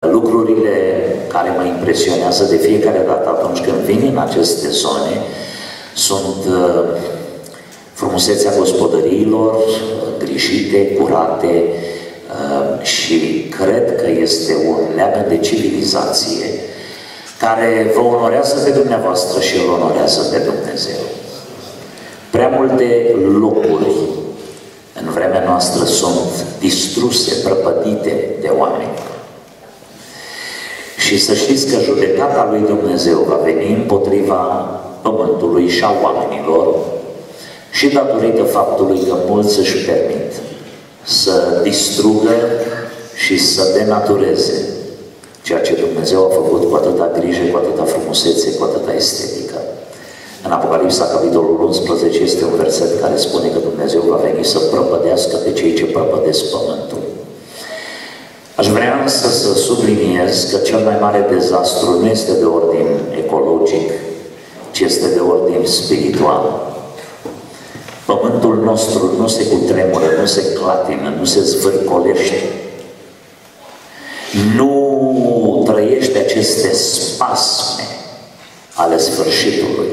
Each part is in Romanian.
Lucrurile care mă impresionează de fiecare dată atunci când vin în aceste zone sunt frumusețea gospodăriilor, îngrijite, curate, și cred că este un leagăn de civilizație care vă onorează pe dumneavoastră și îl onorează pe Dumnezeu. Prea multe locuri în vremea noastră sunt distruse, prăpădite de oameni. Și să știți că judecata lui Dumnezeu va veni împotriva pământului și a oamenilor și datorită faptului că mulți își permit să distrugă și să denatureze ceea ce Dumnezeu a făcut cu atâta grijă, cu atâta frumusețe, cu atâta estetică. În Apocalipsa, capitolul 11, este un verset care spune că Dumnezeu va veni să prăpădească pe cei ce prăpădesc pământul. Aș vrea însă să subliniez că cel mai mare dezastru nu este de ordin ecologic, ci este de ordin spiritual. Pământul nostru nu se cutremură, nu se clatină, nu se zvârcolește, nu trăiește aceste spasme ale sfârșitului,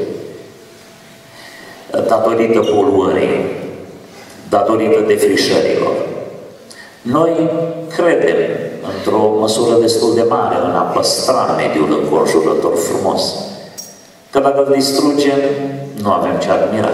datorită poluării, datorită defrișărilor. Noi credem, într-o măsură destul de mare, în a păstra mediul înconjurător frumos, că dacă îl distrugem, nu avem ce admira.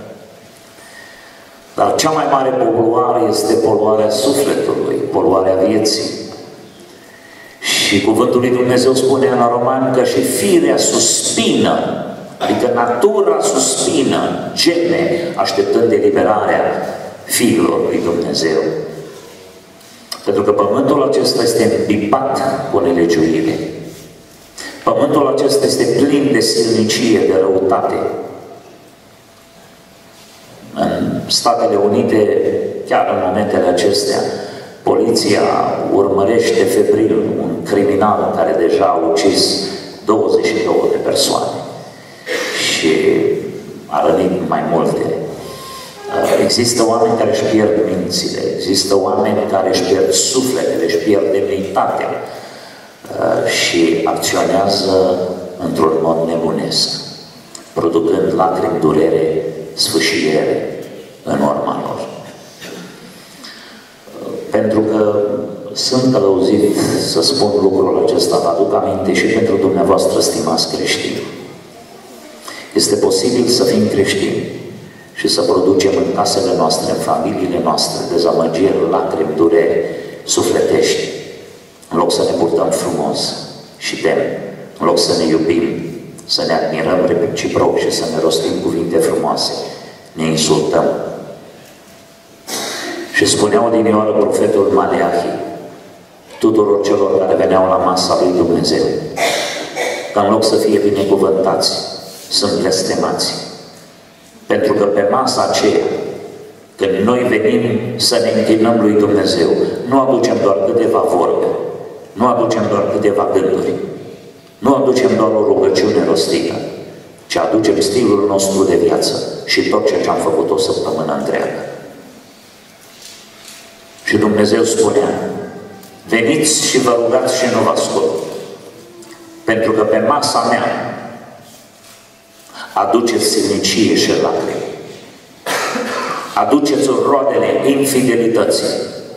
Dar cea mai mare poluare este poluarea sufletului, poluarea vieții. Și cuvântul lui Dumnezeu spune în Romani că și firea suspină, adică natura suspină, geme, așteptând eliberarea fiilor lui Dumnezeu. Pentru că pământul acesta este împipat cu nelegiuire. Pământul acesta este plin de silnicie, de răutate. În Statele Unite, chiar în momentele acestea, poliția urmărește febril un criminal care deja a ucis 22 de persoane și a rănit mai multe. Există oameni care își pierd mințile, există oameni care își pierd sufletele, își pierd demnitatea și acționează într-un mod nebunesc, producând lacrimi, durere, sfâșiere în urma lor. Pentru că sunt călăuzit să spun lucrul acesta, vă aduc aminte și pentru dumneavoastră, stimați creștini. Este posibil să fim creștini și să producem în casele noastre, în familiile noastre, dezamăgiri, lacrimi, dureri sufletești, în loc să ne purtăm frumos și demn, în loc să ne iubim, să ne admirăm reciproc și să ne rostim cuvinte frumoase, ne insultăm. Și spunea odinioară profetul Maleahi tuturor celor care veneau la masa lui Dumnezeu că în loc să fie binecuvântați, sunt blestemați. Pentru că pe masa aceea, când noi venim să ne închinăm lui Dumnezeu, nu aducem doar câteva vorbe, nu aducem doar câteva gânduri, nu aducem doar o rugăciune rostită, ci aducem stilul nostru de viață și tot ce am făcut o săptămână întreagă. Și Dumnezeu spunea, veniți și vă rugați și nu vă ascult, pentru că pe masa mea aduceți silnicie și lacrimi, aduceți roadele infidelității,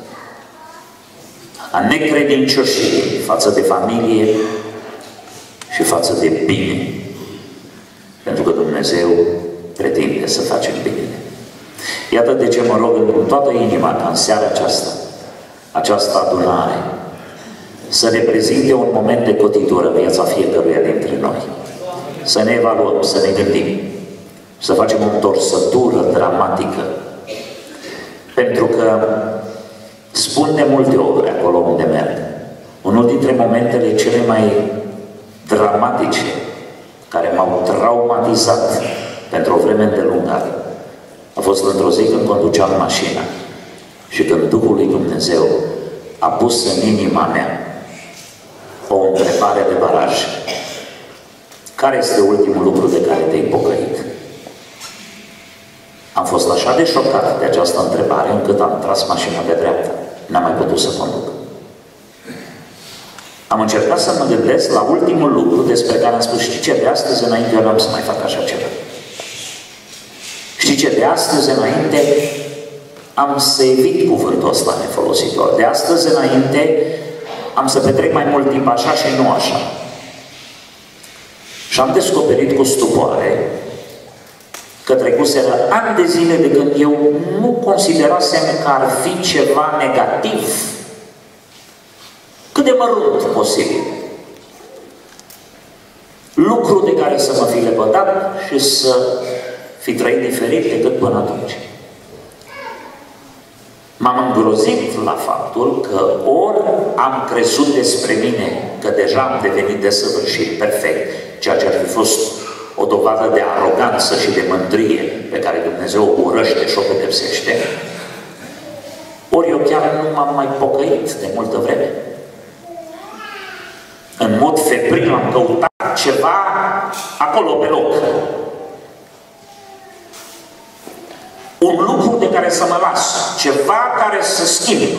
a necredincioșiei față de familie și față de bine, pentru că Dumnezeu pretinde să facem binele. Iată de ce mă rog în toată inima ca în seara această adunare să reprezinte un moment de cotitură în viața fiecăruia dintre noi. Să ne evaluăm, să ne gândim, să facem o întorsătură dramatică. Pentru că spun de multe ori acolo unde merg, unul dintre momentele cele mai dramatice care m-au traumatizat pentru o vreme îndelungată a fost într-o zi când conduceam mașina și când Duhul lui Dumnezeu a pus în inima mea o întrebare de baraj. Care este ultimul lucru de care te-ai pocăit? Am fost așa de șocat de această întrebare încât am tras mașina pe dreapta. N-am mai putut să conduc. am încercat să mă gândesc la ultimul lucru despre care am spus, știi ce, de astăzi înainte eu n-am să mai fac așa ceva. Știi ce, de astăzi înainte am să evit cuvântul ăsta nefolositor. De astăzi înainte am să petrec mai mult timp așa și nu așa. Și am descoperit cu stupoare că trecuseră ani de zile de când eu nu considerasem că ar fi ceva negativ, cât de mărunt posibil, lucru de care să mă fi lepădat și să fi trăit diferit decât până atunci. M-am îngrozit la faptul că ori am crezut despre mine că deja am devenit desăvârșit, perfect, ceea ce ar fi fost o dovadă de aroganță și de mândrie pe care Dumnezeu o urăște și o pedepsește, ori eu chiar nu m-am mai pocăit de multă vreme. În mod febril am căutat ceva acolo pe loc. Un lucru de care să mă las, ceva care să schimb.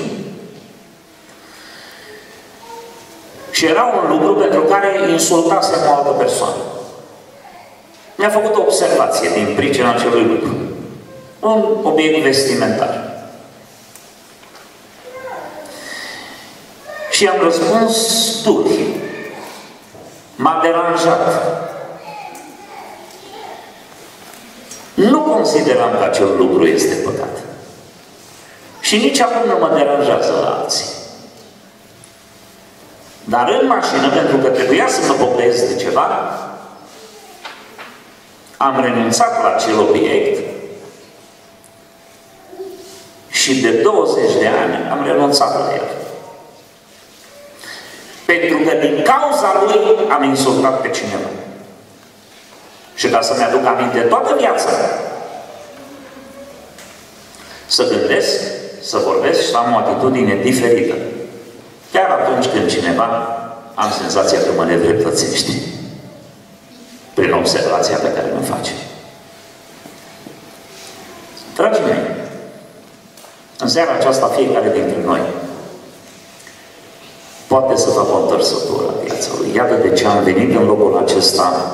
Și era un lucru pentru care insultasem o altă persoană. Mi-a făcut o observație din pricina acelui lucru. Un obiect vestimentar. Și am răspuns dur. M-a deranjat. Nu consideram că acel lucru este păcat. Și nici acum nu mă deranjează la alții. Dar în mașină, pentru că trebuia să mă pocăiesc de ceva, am renunțat la acel obiect și de 20 de ani am renunțat la el. Pentru că din cauza lui am insultat pe cineva. Și ca să-mi aduc aminte toată viața, să gândesc, să vorbesc și să am o atitudine diferită. Chiar atunci când cineva am senzația că mă nedreptățește prin observația pe care mă face. Dragii mei, în seara aceasta fiecare dintre noi poate să facă o întorsătură în viața lui. Iată de ce am venit în locul acesta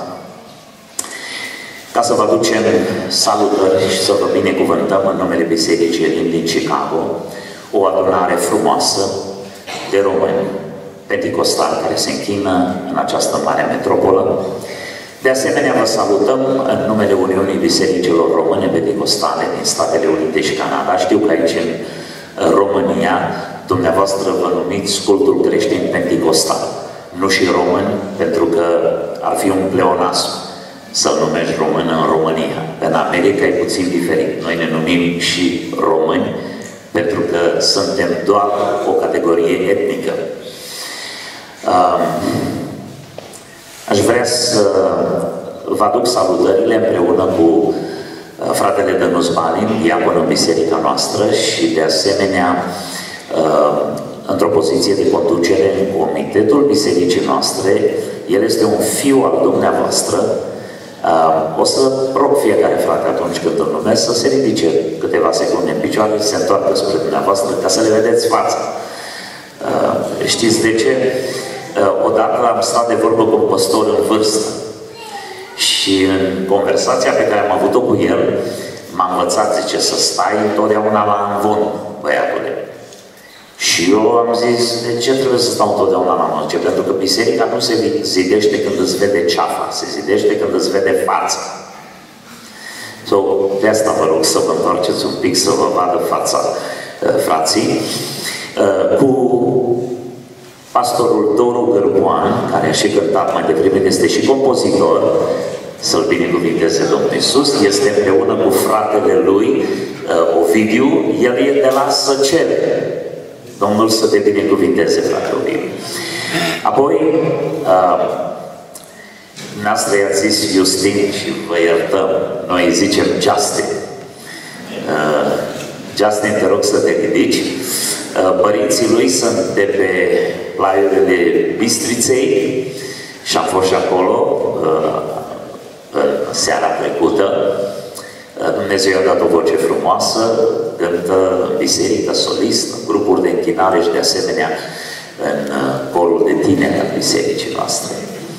ca să vă aducem salutări și să vă binecuvântăm în numele Bisericii Elim din Chicago, o adunare frumoasă de români penticostali care se închină în această mare metropolă. De asemenea, vă salutăm în numele Uniunii Bisericilor Române Penticostale din Statele Unite și Canada. Știu că aici în România dumneavoastră vă numiți cultul creștin penticostal, nu și români, pentru că ar fi un pleonasm să-l numești român în România. În America e puțin diferit. Noi ne numim și români pentru că suntem doar o categorie etnică. Aș vrea să vă aduc salutările împreună cu fratele Dănuț Balin, diacon în biserica noastră și de asemenea într-o poziție de conducere în comitetul bisericii noastre. El este un fiu al dumneavoastră. O să rog fiecare frate atunci când îl numesc să se ridice câteva secunde în picioare și se întoarcă spre dumneavoastră ca să le vedeți fața. Știți de ce? Odată am stat de vorbă cu un păstor în vârstă și în conversația pe care am avut-o cu el m-a învățat, zice, să stai întotdeauna la învon, băiatule. Și eu am zis, de ce trebuie să stau întotdeauna la învon? Pentru că biserica nu se zidește când îți vede ceafa, se zidește când îți vede fața. De asta vă rog să vă întoarceți un pic să vă vadă fața, frații. Cu pastorul Doru Gărboan, care a și cântat mai devreme, este și compozitor, să-l binecuvinteze Domnul Iisus, este împreună cu fratele lui, Ovidiu, el e de la Săcele. Domnul să te binecuvinteze, frate Ovidiu. Apoi, dumneavoastră i-ați zis Justin și vă iertăm, noi zicem Justin. Justin, te rog să te ridici. Părinții lui sunt de pe plaiurile Bistriței și am fost și acolo în seara trecută. Dumnezeu i-a dat o voce frumoasă, cântă în biserică, solist, în grupuri de închinare și de asemenea în corul de tineri al bisericii noastre.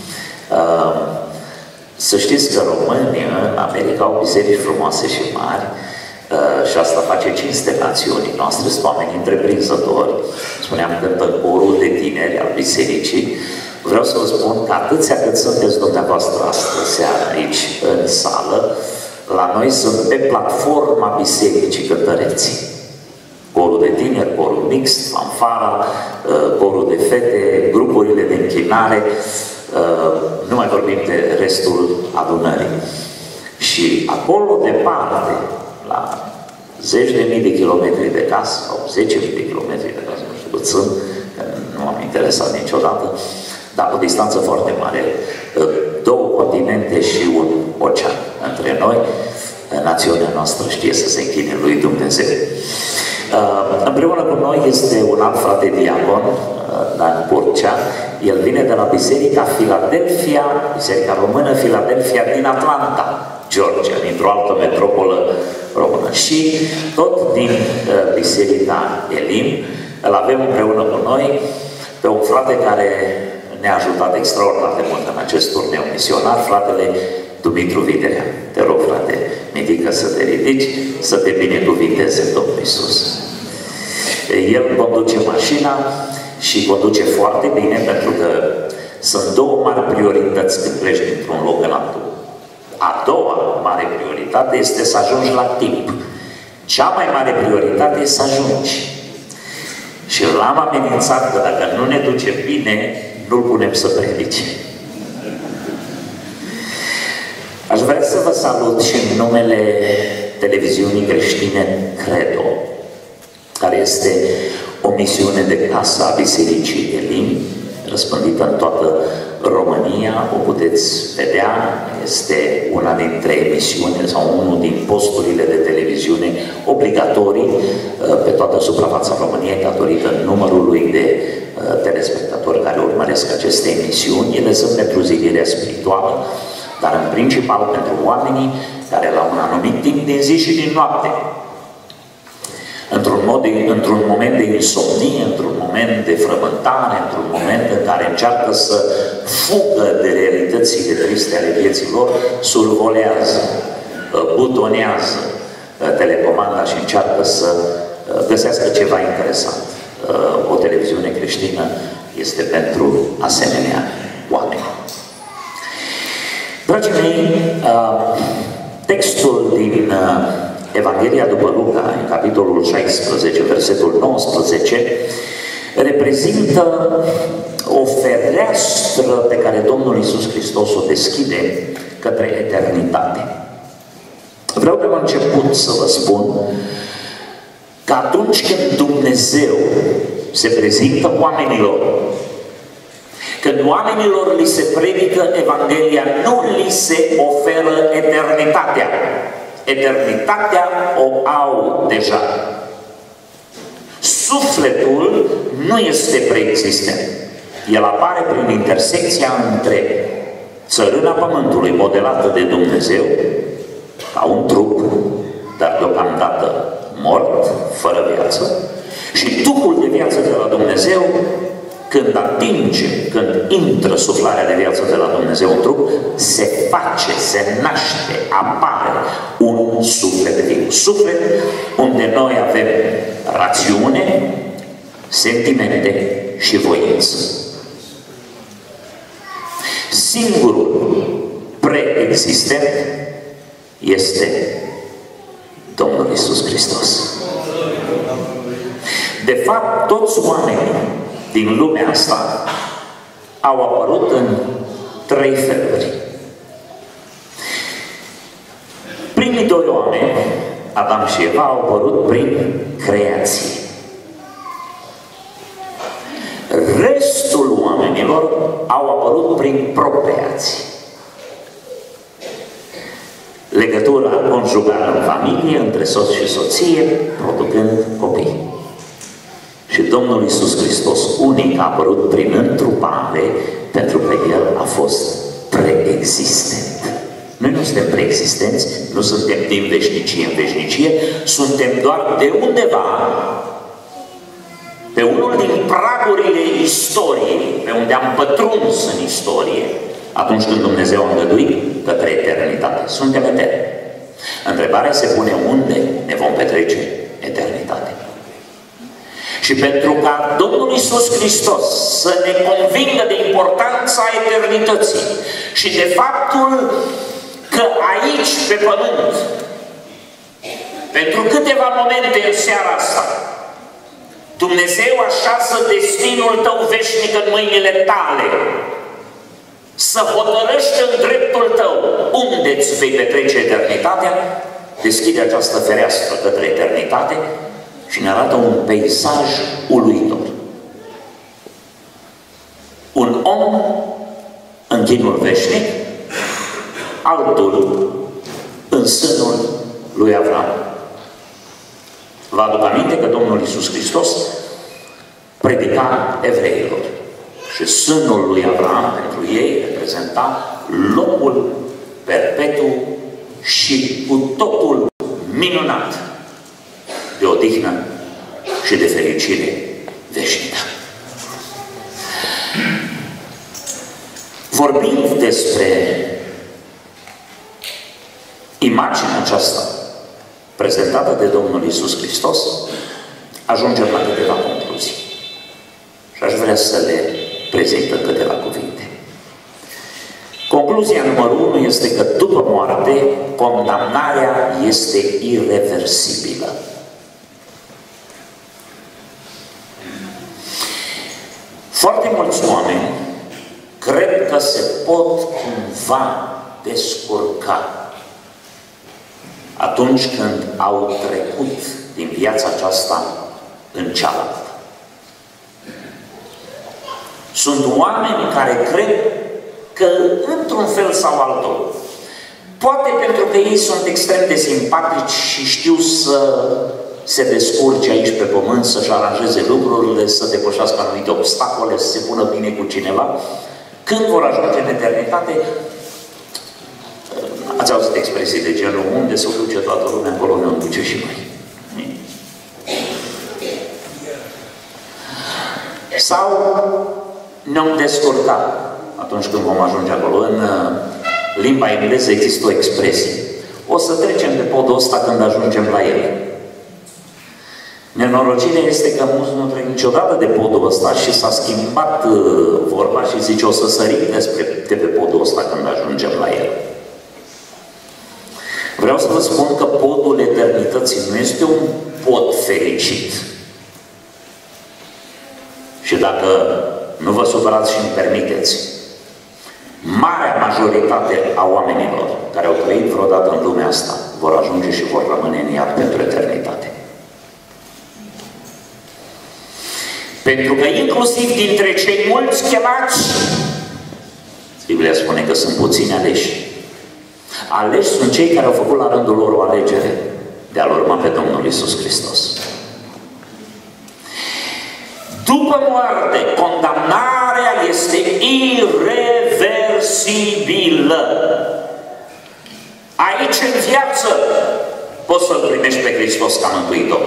Să știți că românii în America au biserici frumoase și mari și asta face cinste națiunii noastre, sunt oameni întreprinzători. Spuneam că în corul de tineri al bisericii. Vreau să vă spun că atâția cât sunteți dumneavoastră astăzi seara aici în sală, la noi sunt pe platforma bisericii cântăreții. Corul de tineri, corul mixt, fanfara, corul de fete, grupurile de închinare, nu mai vorbim de restul adunării. Și acolo departe, la 10.000 de kilometri de casă, sau 10.000 de kilometri de casă, nu știu cât sunt, nu m-am interesat niciodată, dar o distanță foarte mare, 2 continente și un ocean între noi, națiunea noastră știe să se închine lui Dumnezeu. Împreună cu noi este un alt frate diacon, Dan Burcea. El vine de la Biserica Philadelphia, Biserica Română Philadelphia din Atlanta, Georgia, dintr-o altă metropolă română. Și tot din Biserica Elim îl avem împreună cu noi pe un frate care ne-a ajutat extraordinar de mult în acest turneu misionar, fratele Dumitru Viderea. Te rog, frate, midică să te ridici, să te binecuvinteze Domnul Iisus. El conduce mașina și conduce foarte bine, pentru că sunt 2 mari priorități când pleci dintr-un loc în altul. A doua mare prioritate este să ajungi la timp. Cea mai mare prioritate este să ajungi. Și l-am amenințat că dacă nu ne duce bine, nu-l punem să predice. Aș vrea să vă salut și în numele televiziunii creștine Credo, care este o misiune de casă a Bisericii Elim, răspândită în toată România. O puteți vedea, este una dintre emisiuni sau unul din posturile de televiziune obligatorii pe toată suprafața României, datorită numărului de telespectatori care urmăresc aceste emisiuni. Ele sunt pentru zilirea spirituală, dar în principal pentru oamenii care la un anumit timp din zi și din noapte, într-un moment de insomnie, într-un moment de frământare, într-un moment în care încearcă să fugă de realitățile triste ale vieții lor, survolează, butonează telecomanda și încearcă să găsească ceva interesant. O televiziune creștină este pentru asemenea oameni. Dragii mei, textul din Evanghelia după Luca, în capitolul 16, versetul 19, reprezintă o fereastră pe care Domnul Iisus Hristos o deschide către eternitate. Vreau de la început să vă spun că atunci când Dumnezeu se prezintă oamenilor, când oamenilor li se predică Evanghelia, nu li se oferă eternitatea. Eternitatea o au deja. Sufletul nu este preexistent. El apare prin intersecția între țărâna pământului modelată de Dumnezeu, ca un trup, dar deocamdată mort, fără viață, și Duhul de viață de la Dumnezeu, când atinge, când intră suflarea de viață de la Dumnezeu în trup, se face, se naște, apare un suflet viu. Suflet unde noi avem rațiune, sentimente și voință. Singurul preexistent este Domnul Iisus Hristos. De fapt, toți oamenii din lumea asta au apărut în 3 feluri. Primii 2 oameni, Adam și Eva, au apărut prin creație. Restul oamenilor au apărut prin procreație. Legătura conjugală în familie, între soț și soție, producând copii. Și Domnul Iisus Hristos, unic, a apărut prin întrupare, pentru că El a fost preexistent. Noi nu suntem preexistenți, nu suntem din veșnicie în veșnicie, suntem doar de undeva pe unul din pragurile istoriei, pe unde am pătruns în istorie, atunci când Dumnezeu a îngăduit către eternitate. Suntem eterni. Întrebarea se pune: unde ne vom petrece eternitatea? Și pentru ca Domnul Iisus Hristos să ne convingă de importanța eternității și de faptul că aici, pe pământ, pentru câteva momente în seara asta, Dumnezeu așează destinul tău veșnic în mâinile tale, să hotărăști în dreptul tău unde îți vei petrece eternitatea, deschide această fereastră către eternitate și ne arată un peisaj uluitor. Un om în chinul veșnic, altul în sânul lui Avram. Vă aduc aminte că Domnul Iisus Hristos predica evreilor și sânul lui Avram pentru ei reprezenta locul perpetu și cu totul minunat de odihnă și de fericire veșnică. Vorbind despre imaginea aceasta prezentată de Domnul Iisus Hristos, ajungem la câteva concluzii. Și aș vrea să le prezint în câteva cuvinte. Concluzia numărul 1 este că după moarte, condamnarea este ireversibilă. Foarte mulți oameni cred că se pot cumva descurca atunci când au trecut din viața aceasta în cealaltă. Sunt oameni care cred că, într-un fel sau altul, poate pentru că ei sunt extrem de simpatici și știu să se descurce aici pe pământ, să-și aranjeze lucrurile, să depășească anumite obstacole, să se pună bine cu cineva, când vor ajunge în eternitate, ați auzit expresii de genul: unde se duce toată lumea, acolo ne duce și noi. Sau ne-am descurcat atunci când vom ajunge acolo. În limba engleză există o expresie: o să trecem de podul ăsta când ajungem la el. Nenorocirea este că mulți nu trec niciodată de podul ăsta și s-a schimbat vorba și zice: o să sărim de pe podul ăsta când ajungem la el. Vreau să vă spun că podul eternității nu este un pod fericit. Și dacă nu vă supărați și îmi permiteți, marea majoritate a oamenilor care au trăit vreodată în lumea asta vor ajunge și vor rămâne în iad pentru eternitate. Pentru că inclusiv dintre cei mulți chemați, Biblia spune că sunt puțini aleși. Aleși sunt cei care au făcut la rândul lor o alegere de a-L urma pe Domnul Iisus Hristos. După moarte, condamnarea este ireversibilă. Aici, în viață, poți să-L primești pe Hristos ca Mântuitor.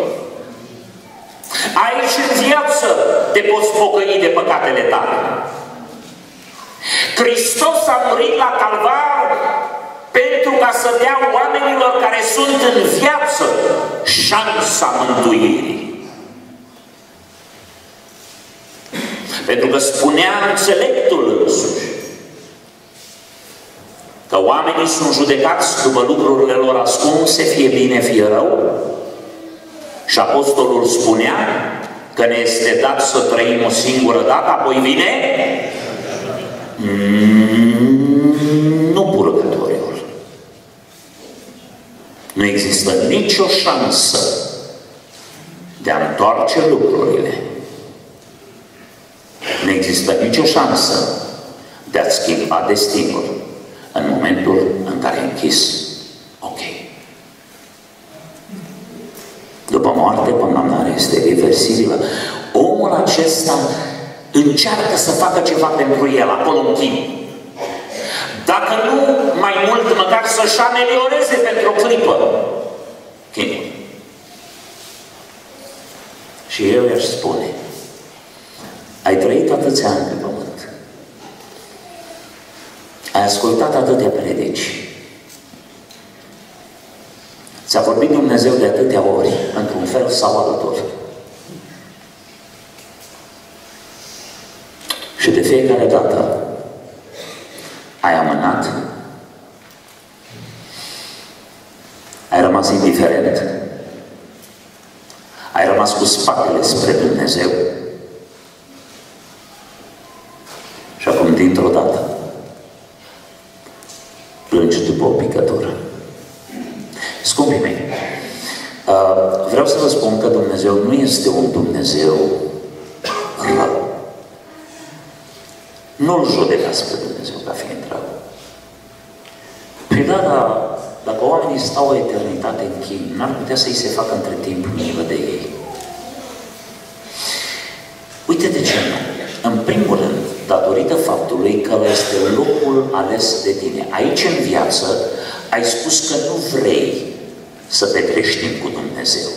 Aici, în viață, te poți pocăi de păcatele tale. Hristos a murit la Calvar pentru ca să dea oamenilor care sunt în viață șansa mântuirii. Pentru că spunea înțeleptul însuși că oamenii sunt judecați după lucrurile lor ascunse, fie bine, fie rău. Și apostolul spunea că ne este dat să trăim o singură dată, apoi vine nu purgatoriul. Nu există nicio șansă de a întoarce lucrurile. Nu există nicio șansă de a schimba destinul în momentul în care ai închis ochii. După moarte, condamnarea este reversibilă. Omul acesta încearcă să facă ceva pentru el, acolo în chin. Dacă nu mai mult, măcar să-și amelioreze pentru o clipă chinul. Și eu i-aș spune Ai trăit atâția ani pe pământ. Ai ascultat atâtea predici. Ți-a vorbit Dumnezeu de atâtea ori, într-un fel sau altul. Și de fiecare dată ai amânat, ai rămas indiferent, ai rămas cu spatele spre Dumnezeu și acum, dintr-o dată, plângi după o picătură. Scumpii mei, vreau să vă spun că Dumnezeu nu este un Dumnezeu rău. Nu-L judecați pe Dumnezeu ca fiind rău. Păi da, dar dacă oamenii stau o eternitate în chin, n-ar putea să-i se facă între timp milă de ei. Uite de ce nu. În primul rând, datorită faptului că este locul ales de tine. Aici, în viață, ai spus că nu vrei să petreci timp cu Dumnezeu.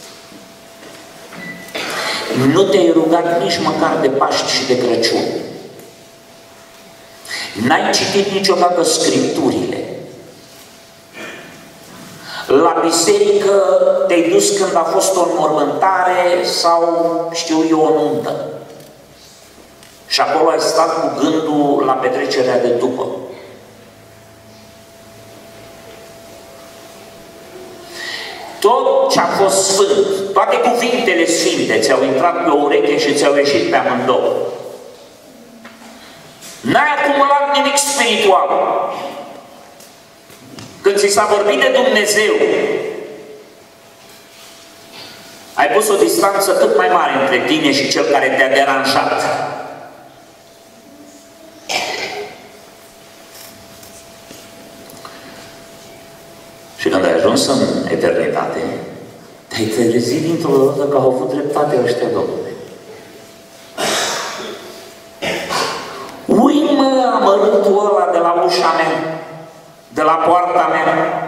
Nu te-ai rugat nici măcar de Paști și de Crăciun. N-ai citit niciodată Scripturile. La biserică te-ai dus când a fost o înmormântare sau, știu eu, o nuntă. Și acolo ai stat cu gândul la petrecerea de după. Tot ce a fost sfânt, toate cuvintele sfinte ți-au intrat pe o ureche și ți-au ieșit pe amândouă. N-ai acumulat nimic spiritual. Când ți s-a vorbit de Dumnezeu, ai pus o distanță cât mai mare între tine și cel care te-a deranjat. Și când ai ajuns în eternitate, te-ai trezit dintr-o dată că au avut dreptate ăștia, Domnule. Ui-mă, amărâtul ăla de la ușa mea, de la poarta mea,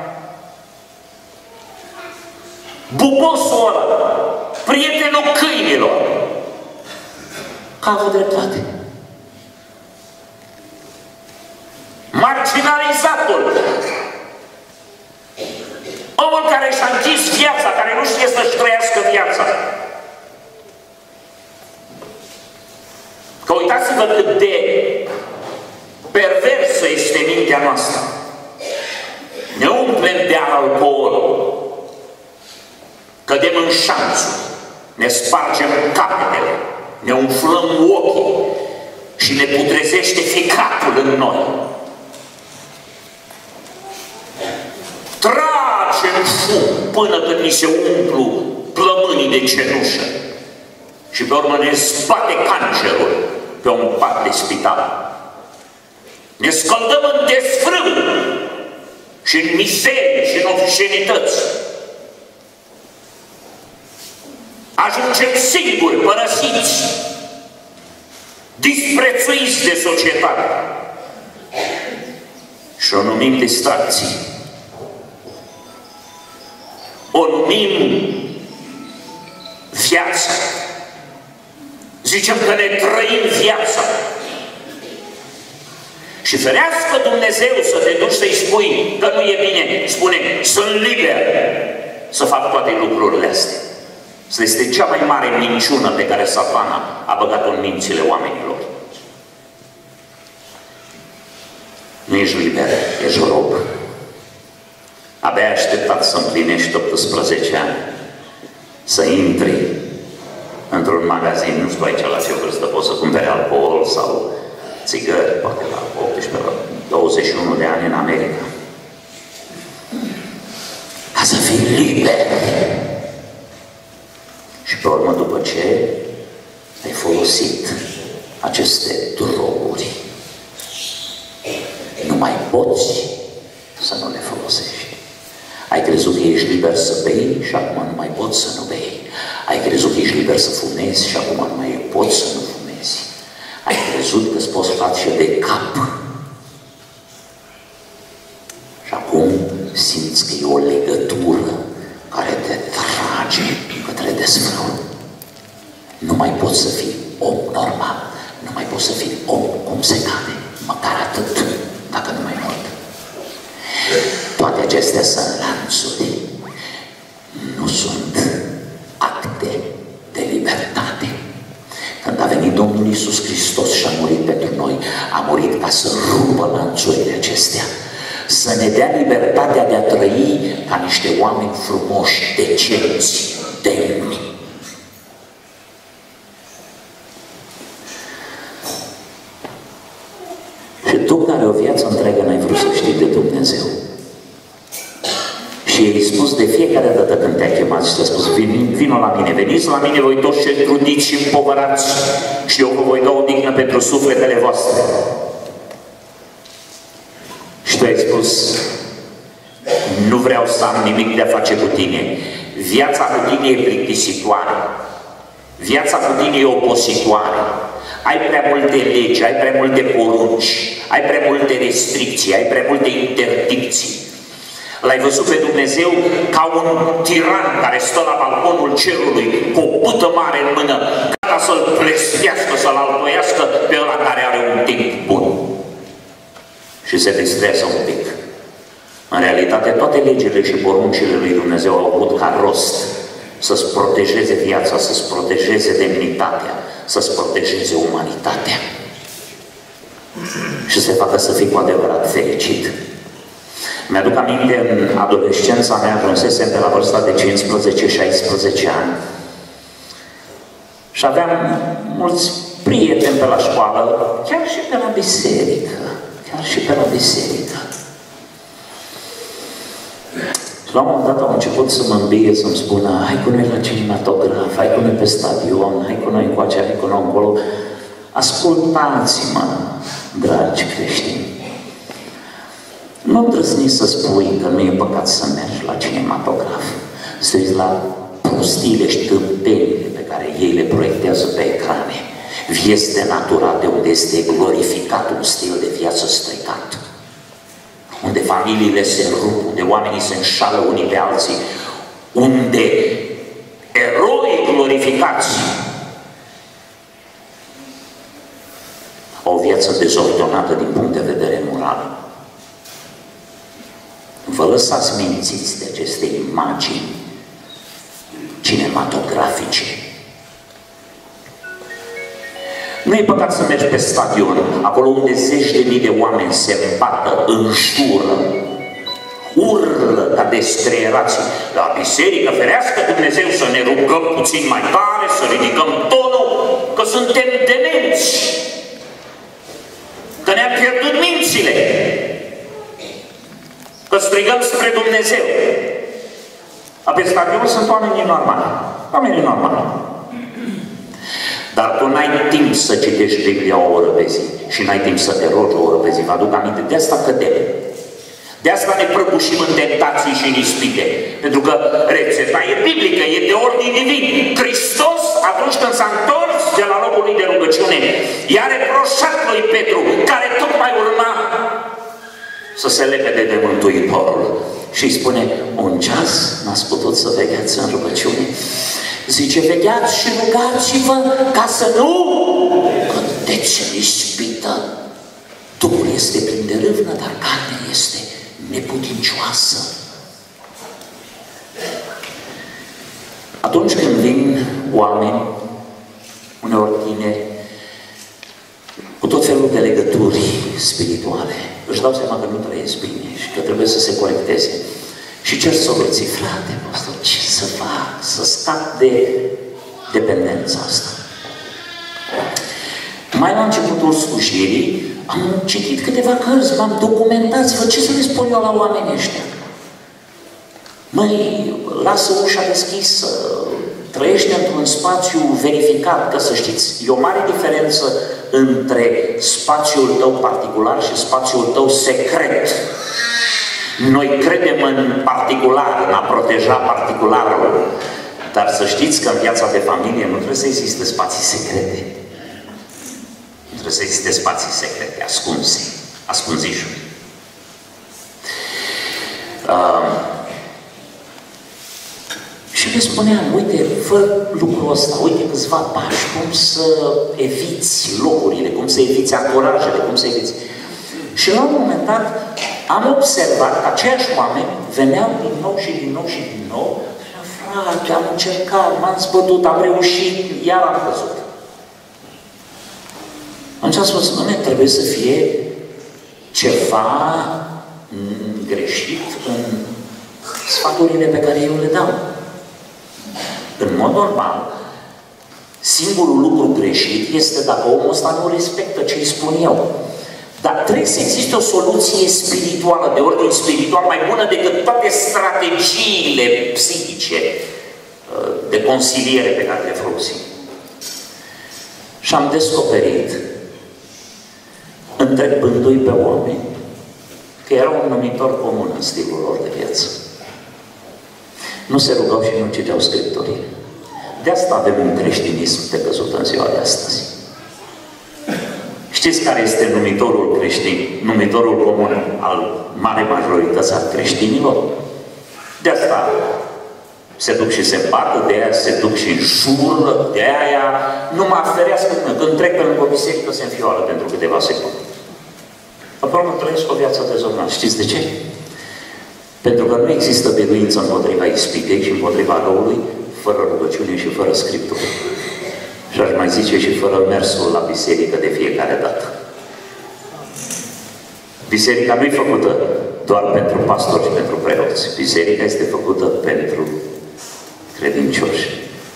bubosul ăla, prietenul câinilor, că a avut dreptate. Marginalizatul, omul care și-a închis viața, care nu știe să-și trăiască viața. Că uitați-vă cât de perversă este mintea noastră. Ne umplem de alcool, cădem în șanțuri, ne spargem capetele, ne umflăm ochii și ne putrezește ficatul în noi. Tragem fum până când ni se umplu plămânii de cenușă și pe urmă ne zbate cancerul pe un pat de spital. Ne scăldăm în desfrâu și în mizerie și în obscenități. Ajungem singuri, părăsiți, disprețuiți de societate și o numim distracții. O numim viața. Zicem că ne trăim viața. Și ferească Dumnezeu să te duci să-i spui că nu e bine. Spune, sunt liber să fac toate lucrurile astea. Asta este cea mai mare minciună pe care Satana a băgat-o în mințile oamenilor. Nu ești liber, ești rob. Abia ai așteptat să împlinești 18 ani, să intri într-un magazin, nu știu aici la ce vârstă poți să cumpere alcool sau țigări, poate la 18, la 21 de ani în America. Ca să fii liber. Și pe urmă, după ce ai folosit aceste droguri, nu mai poți să nu le folosești. Ai crezut că ești liber să bei și acum nu mai poți să nu bei. Ai crezut că ești liber să fumezi și acum nu mai poți să nu fumezi. Ai crezut că îți poți face de cap. Și acum simți că e o legătură care te trage către desfrâu. Nu mai poți să fii om normal. Nu mai poți să fii om cum se cade, măcar atât, dacă nu mai mult. Toate acestea sunt lanțuri, nu sunt acte de libertate. Când a venit Domnul Iisus Hristos și a murit pentru noi, a murit ca să rupă lanțurile acestea, să ne dea libertatea de a trăi ca niște oameni frumoși, decenți, demni. Și tu care o viață întreagă n-ai vrut să știi de Dumnezeu. Și i-ai spus de fiecare dată când te-a chemat și te-a spus, vino la mine, veniți la mine voi toți cei trudiți și împovărați și eu vă voi da o dignă pentru sufletele voastre. Și tu ai spus, nu vreau să am nimic de a face cu tine. Viața cu tine e plictisitoare. Viața cu tine e opositoare. Ai prea multe legi, ai prea multe porunci, ai prea multe restricții, ai prea multe interdicții. L-ai văzut pe Dumnezeu ca un tiran care stă la balconul cerului cu o pâtă mare în mână, gata să-l plespească, să-l altoiască pe ăla care are un timp bun. Și se distrează un pic. În realitate, toate legile și poruncile lui Dumnezeu au avut ca rost să-ți protejeze viața, să-ți protejeze demnitatea, să-ți protejeze umanitatea și să facă să fii cu adevărat fericit. Mi-aduc aminte, în adolescența mea, ajunsesem pe la vârsta de 15-16 ani și aveam mulți prieteni pe la școală, chiar și pe la biserică, Și la un moment dat au început să mă îmbie, să-mi spună, hai cu noi la cinematograf, hai cu noi pe stadion, hai cu noi încoace, hai cu noi încolo. Ascultați-mă, dragi creștini. Nu îndrăzni să spui că nu e păcat să mergi la cinematograf, să uiți la prostiile și tâmpenile pe care ei le proiectează pe ecrane. Vieți de natura de unde este glorificat un stil de viață stricat, unde familiile se rup, unde oamenii se înșală unii pe alții, unde eroi glorificați au o viață dezordonată din punct de vedere moral. Vă lăsați mințiți de aceste imagini cinematografice. Nu e păcat să mergi pe stadion, acolo unde zeci de mii de oameni se îmbată, înjură, urlă ca descreierații. La biserică, ferească Dumnezeu, să ne rugăm puțin mai tare, să ridicăm tonul, că suntem demenți, că ne-am pierdut mințile, că strigăm spre Dumnezeu. Pe stadion sunt oamenii normali. Dar tu n-ai timp să citești Biblia o oră pe zi și n-ai timp să te rogi o oră pe zi. Vă aduc aminte, de asta cădem. De asta ne prăbușim în tentații și în ispite. Pentru că rețeta e biblică, e de ordin divin. Hristos, atunci când s-a întors de la locul lui de rugăciune, i-a reproșat lui Petru, care tot mai urma să se lepede de Mântuitorul. Și îi spune, un ceas n-ați putut să vegheați în rugăciune? Zice, vegheați și rugați-vă ca să nu cădeți în ispită. Duhul este plin de râvnă, dar carnea este neputincioasă. Atunci când vin oameni, uneori tineri, cu tot felul de legături spirituale, își dau seama că nu trăiesc bine și că trebuie să se corecteze. Și cer soluții, frate, pastor, ce să fac? Să scap de dependența asta. Mai la începutul slujirii am citit câteva cărți, m-am documentat, văd ce să le spun eu la oamenii ăștia. Măi, lasă ușa deschisă, trăiește într-un spațiu verificat, că să știți, e o mare diferență între spațiul tău particular și spațiul tău secret. Noi credem în particular, în a proteja particularul, dar să știți că în viața de familie nu trebuie să existe spații secrete. Nu trebuie să existe spații secrete, ascunse, ascunzișuri. Și le spuneam, uite, fă lucrul ăsta, uite câțiva pași, cum să eviți locurile, cum să eviți ancorajele, cum să eviți. Și la un moment dat am observat că aceiași oameni veneau din nou și din nou și din nou. Frate, am încercat, m-am zbătut, am reușit, iar am căzut. Atunci am spus, nu, trebuie să fie ceva greșit în sfaturile pe care eu le dau. În mod normal, singurul lucru greșit este dacă omul ăsta nu respectă ce îi spun eu. Dar trebuie să existe o soluție spirituală, de ordine spiritual, mai bună decât toate strategiile psihice de consiliere pe care le folosim. Și am descoperit, întrebându-i pe oameni, că era un numitor comun în stilul lor de viață. Nu se rugau și nu citeau Scripturile. De asta avem un creștinism decăzut în ziua de astăzi. Știți care este numitorul creștin, numitorul comun al mare majorității al creștinilor? De asta se duc și se bată, de aia se duc și înșură, de aia nu mă ferească când trec pe lângă o biserică se înfioară pentru câteva secunde. Apoi trăiesc o viață dezordonată. Știți de ce? Pentru că nu există biruință împotriva ispitei și împotriva răului, fără rugăciune și fără Scriptură. Și aș mai zice și fără mersul la biserică de fiecare dată. Biserica nu e făcută doar pentru pastori și pentru preoți. Biserica este făcută pentru credincioși.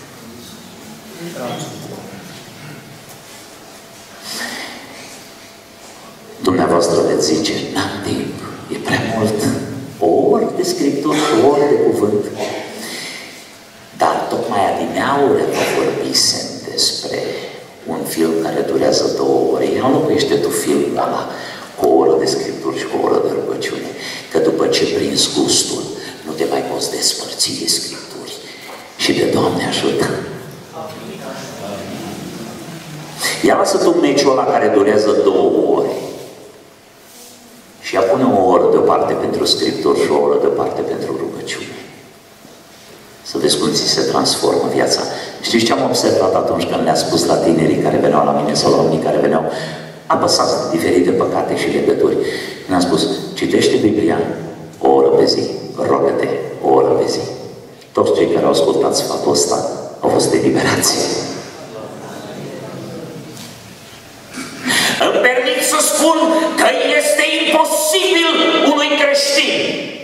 Dumneavoastră veți zice, n-am timp, e prea mult. O oră de Scriptură, o oră de cuvânt. Dar tocmai adineauri vorbisem despre un film care durează 2 ore. Ia înlocuiește tu filmul ăla cu o oră de Scripturi și cu o oră de rugăciune. Că după ce prinzi gustul, nu te mai poți despărți de Scripturi și de Doamne ajută. Ia lasă tu meciul ăla care durează 2 ore și ea pune o oră deoparte pentru Scripturi și o oră deoparte pentru rugăciune. Să vezi cum ți se transformă viața. Știți ce am observat atunci când le-a spus la tinerii care veneau la mine sau la unii care veneau apăsați de diferite păcate și legături? Ne-am spus, citește Biblia o oră pe zi, rogă-te o oră pe zi. Toți cei care au ascultat sfatul ăsta au fost eliberați. Îmi permit să spun că este imposibil unui creștin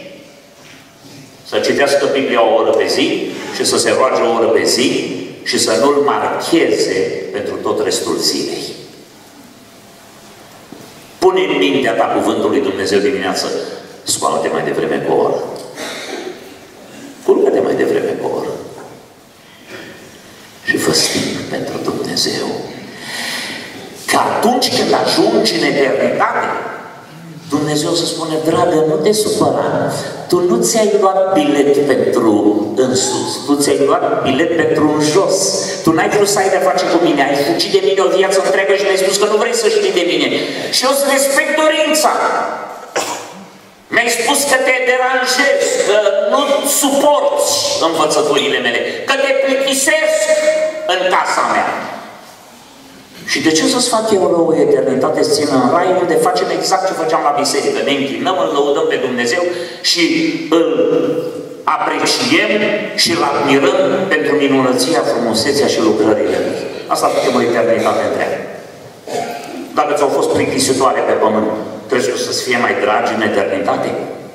să citească Biblia o oră pe zi și să se roage o oră pe zi și să nu-l marcheze pentru tot restul zilei. Pune în mintea ta cuvântul lui Dumnezeu dimineață, scoală-te mai devreme cu o oră. Culcă-te mai devreme cu o oră. Și fă timp pentru Dumnezeu. Că atunci când ajungi în eternitate, Dumnezeu să spune, dragă, nu te supăra. Tu nu ți-ai luat bilet pentru în sus, tu ți-ai luat bilet pentru în jos. Tu n-ai vrut să ai de face cu mine, ai fugit de mine o viață întreagă și mi-ai spus că nu vrei să știi de mine. Și eu îți respect dorința. Mi-ai spus că te deranjezi, că nu suporți învățăturile mele, că te plictisesc în casa mea. Și de ce să-ți fac eu rău, eternitate să țină în rai, unde facem exact ce făceam la biserică? Ne închinăm, îl lăudăm pe Dumnezeu și îl apreciem și îl admirăm pentru minunăția, frumusețea și lucrările Lui. Asta facem o eternitate întreagă. Dacă ți-au fost plictisitoare pe pământ, trebuie să-ți fie mai dragi în eternitate?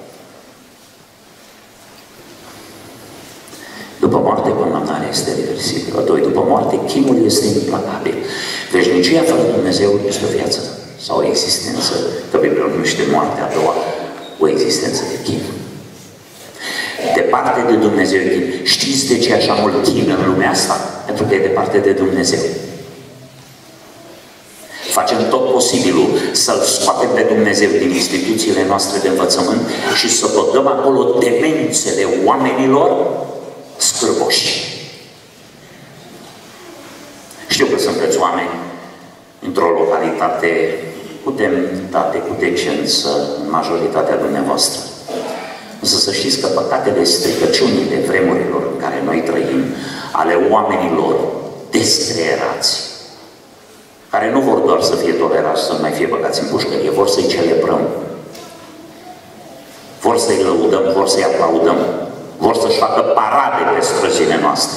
După moarte, condamnarea este reversibilă. 2. După moarte, chinul este implacabil. Veșnicia fără Dumnezeu este o viață sau o existență, că Biblia numește moartea a doua, o existență de chin. Departe de Dumnezeu e chin. Știți de ce e așa mult chin în lumea asta? Pentru că e departe de Dumnezeu. Facem tot posibilul să-L scoatem pe Dumnezeu din instituțiile noastre de învățământ și să băgăm acolo demențele oamenilor scârboși. Știu că sunteți oameni într-o localitate cu demnitate, cu decență, în majoritatea dumneavoastră. Însă să știți că păcatele, stricăciunile vremurilor în care noi trăim, ale oamenilor descreerați, care nu vor doar să fie tolerați, să nu mai fie băgați în pușcărie, vor să-i celebrăm, vor să-i lăudăm, vor să-i aplaudăm, vor să-și facă parade pe străzile noastre.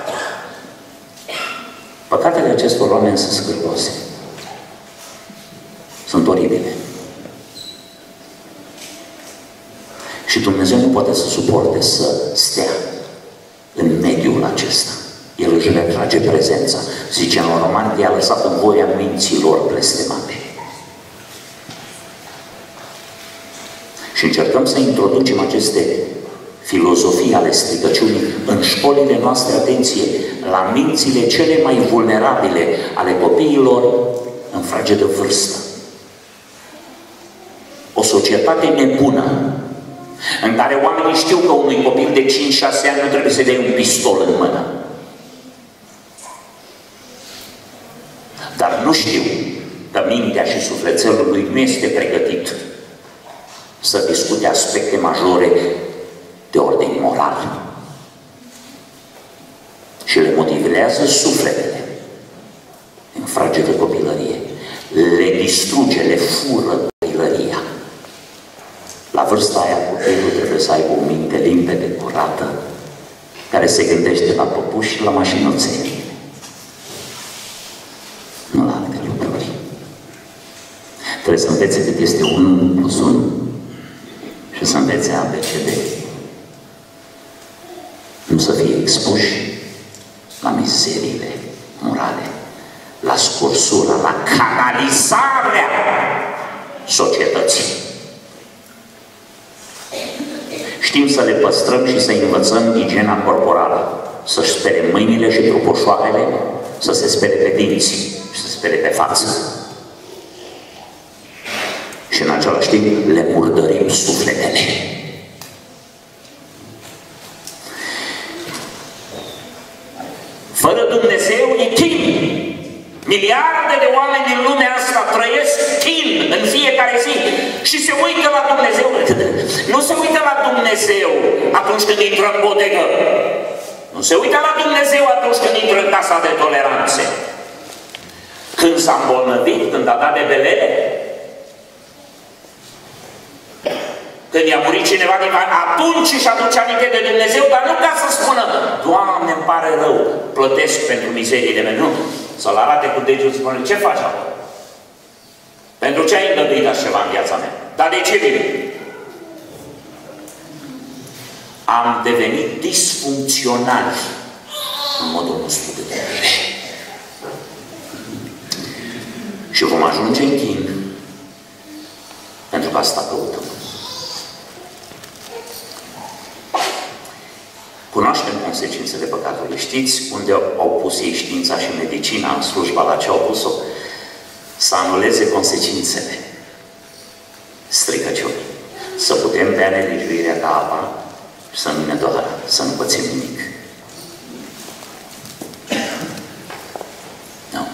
Păcatele acestor oameni sunt scârboase. Sunt oribile. Și Dumnezeu nu poate să suporte să stea în mediul acesta. El își retrage prezența. Zice în Roman, i-a lăsat în voia minților blestemate. Și încercăm să introducem aceste filozofii ale stricăciunii în școlile noastre, atenție, la mințile cele mai vulnerabile ale copiilor în fragedă vârstă. O societate nebună, în care oamenii știu că unui copil de 5-6 ani nu trebuie să-i dea un pistol în mână. Dar nu știu că mintea și sufletelul lui nu este pregătit să discute aspecte majore de ordin moral. Și le motivează sufletele în fragedă copilărie. Le distruge, le fură copilăria. La vârsta aia copilul trebuie să aibă o minte limpede, curată, care se gândește la păpuși și la mașinuțe. Nu la alte lucruri. Trebuie să învețe cât este 1 plus 1 și să învețe ABCD. Nu să fie expuși la mizerile morale, la scursura, la canalizarea societății. Știm să le păstrăm și să învățăm igiena corporală, să-și spere mâinile și trupoșoarele, să se spere pe dinți și să se spere pe față. Și în același timp le murdărim sufletele. Fără Dumnezeu e chin. Miliarde de oameni din lumea asta trăiesc chin în fiecare zi și se uită la Dumnezeu. Nu se uită la Dumnezeu atunci când intră în bodegă. Nu se uită la Dumnezeu atunci când intră în casa de toleranțe. Când s-a îmbolnăvit, când a dat de belele, când i-a murit cineva, atunci își aduce aminte de Dumnezeu, dar nu ca să spună, Doamne, îmi pare rău, plătesc pentru mizeriile mele. Nu. Să-l arate cu degetul și spune, ce faci acolo? Pentru ce ai îngăduit așa ceva în viața mea? Dar de ce vine? Am devenit disfuncționali în modul nostru de gândire. Și vom ajunge în chin, pentru că asta căutăm. Cunoaștem consecințele păcatului. Știți unde au pus ei știința și medicina în slujba la ce au pus-o? Să anuleze consecințele stricăciunii. Să putem bea nelegiuirea ca apa și să nu ne doară, să nu pățim nimic. Nu.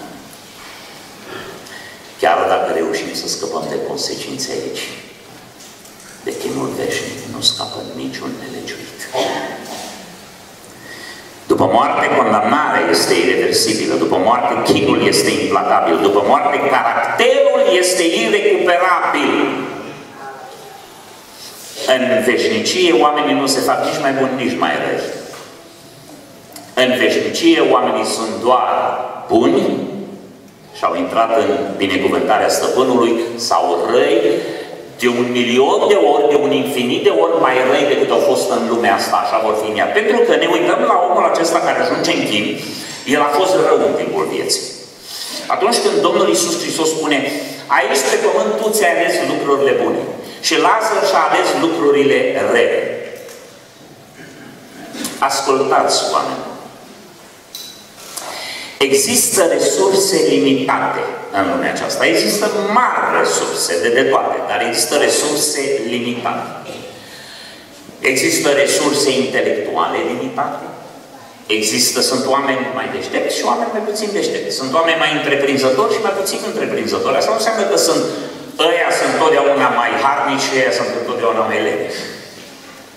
Chiar dacă reușim să scăpăm de consecințe aici, de chinul veșnic nu scapă niciun nelegiuit. După moarte, condamnarea este irreversibilă. După moarte, chinul este implacabil. După moarte, caracterul este irecuperabil. În veșnicie, oamenii nu se fac nici mai buni, nici mai răi. În veșnicie, oamenii sunt doar buni și au intrat în binecuvântarea Stăpânului, sau răi de 1.000.000 de ori, de un infinit de ori mai răi decât au fost în lumea asta, așa vor fi în ea. Pentru că ne uităm la omul acesta care ajunge în chin, el a fost rău în timpul vieții. Atunci când Domnul Iisus Hristos spune, aici pe pământ tu ți-ai ales lucrurile bune și Lazar și-a ales lucrurile rele. Ascultați, oameni. Există resurse limitate în lumea aceasta. Există mari resurse de toate, dar există resurse limitate. Există resurse intelectuale limitate. Sunt oameni mai deștepți și oameni mai puțin deștepți. Sunt oameni mai întreprinzători și mai puțin întreprinzători. Asta nu înseamnă că ăia sunt totdeauna mai harnici și ăia sunt totdeauna mai leneși.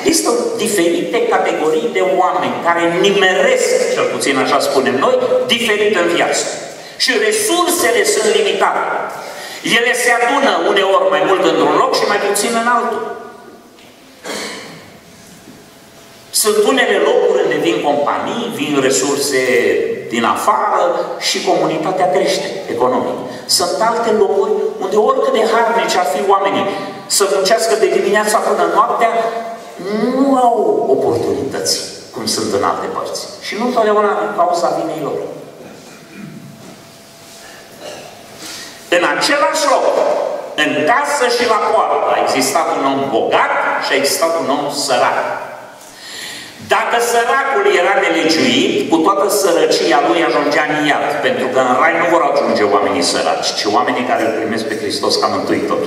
Există diferite categorii de oameni care nimeresc, cel puțin așa spunem noi, diferit în viață. Și resursele sunt limitate. Ele se adună uneori mai mult într-un loc și mai puțin în altul. Sunt unele locuri unde vin companii, vin resurse din afară și comunitatea crește economic. Sunt alte locuri unde oricât de harnici ar fi oamenii să muncească de dimineața până noaptea, nu au oportunități, cum sunt în alte părți. Și nu întotdeauna din cauza vinei lor. În același loc, în casă și la poartă, a existat un om bogat și a existat un om sărac. Dacă săracul era nelegiuit, cu toată sărăcia lui ajungea în iad, pentru că în rai nu vor ajunge oamenii săraci, ci oamenii care îl primesc pe Hristos ca Mântuitor.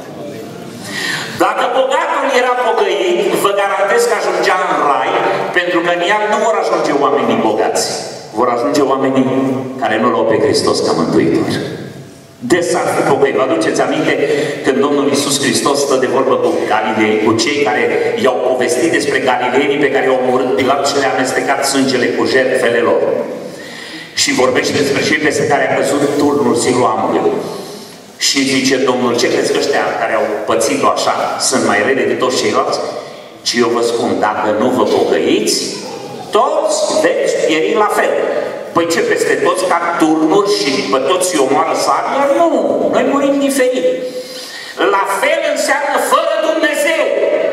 Dacă bogatul era pocăit, vă garantez că ajungea în rai, pentru că în iad nu vor ajunge oamenii bogați, vor ajunge oamenii care nu l-au pe Hristos ca Mântuitor. Des ar fi pocăit. Vă aduceți aminte când Domnul Iisus Hristos stă de vorbă cu Galilei, cu cei care i-au povestit despre galileenii pe care i-au omorât Pilat și le-a amestecat sângele cu jertfele lor. Și vorbește despre cei peste care a căzut turnul Siloamului. Și zice Domnul, ce crezi că ăștia care au pățit-o așa sunt mai rele decât toți ceilalți? Și eu vă spun, dacă nu vă pocăiți, toți veți pieri la fel. Păi ce, peste toți ca turnuri și pe toți îi omoară sabia? Nu, noi murim diferit. La fel înseamnă fără Dumnezeu.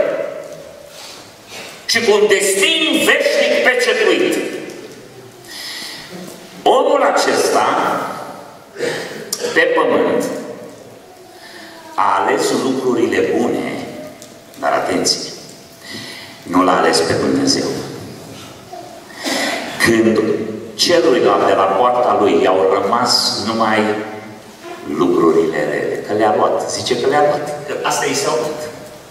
Și cu un destin veșnic pecetuit. Omul acesta, pe pământ, a ales lucrurile bune, dar atenție, nu l-a ales pe Dumnezeu. Când celuilalt de la poarta lui i-au rămas numai lucrurile rele, că le-a luat, zice că le-a luat, că asta i s-a luat.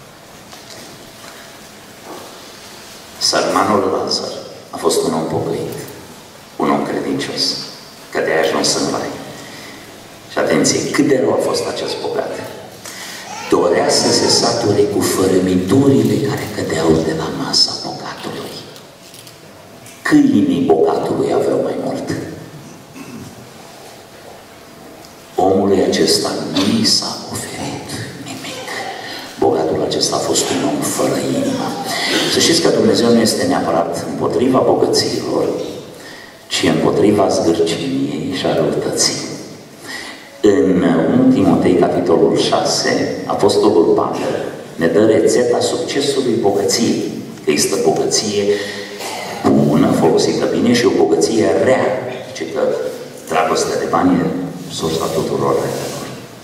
Sărmanul Lazar a fost un om pocăit, un om credincios, că de-aia a ajuns în rai. Și atenție, cât de rău a fost acest bogat. Dorea să se sature cu fărâmiturile care cădeau de la masa bogatului. Câinii bogatului aveau mai mult. Omului acesta nu i s-a oferit nimic. Bogatul acesta a fost un om fără inimă. Să știți că Dumnezeu nu este neapărat împotriva bogățiilor, ci împotriva zgârciniei și a răutății. În 1 Timotei, capitolul 6, Apostolul Pavel ne dă rețeta succesului bogăției. Că există bogăție bună, folosită bine, și o bogăție rea. Zice că dragostea de bani e sursa tuturor relelor.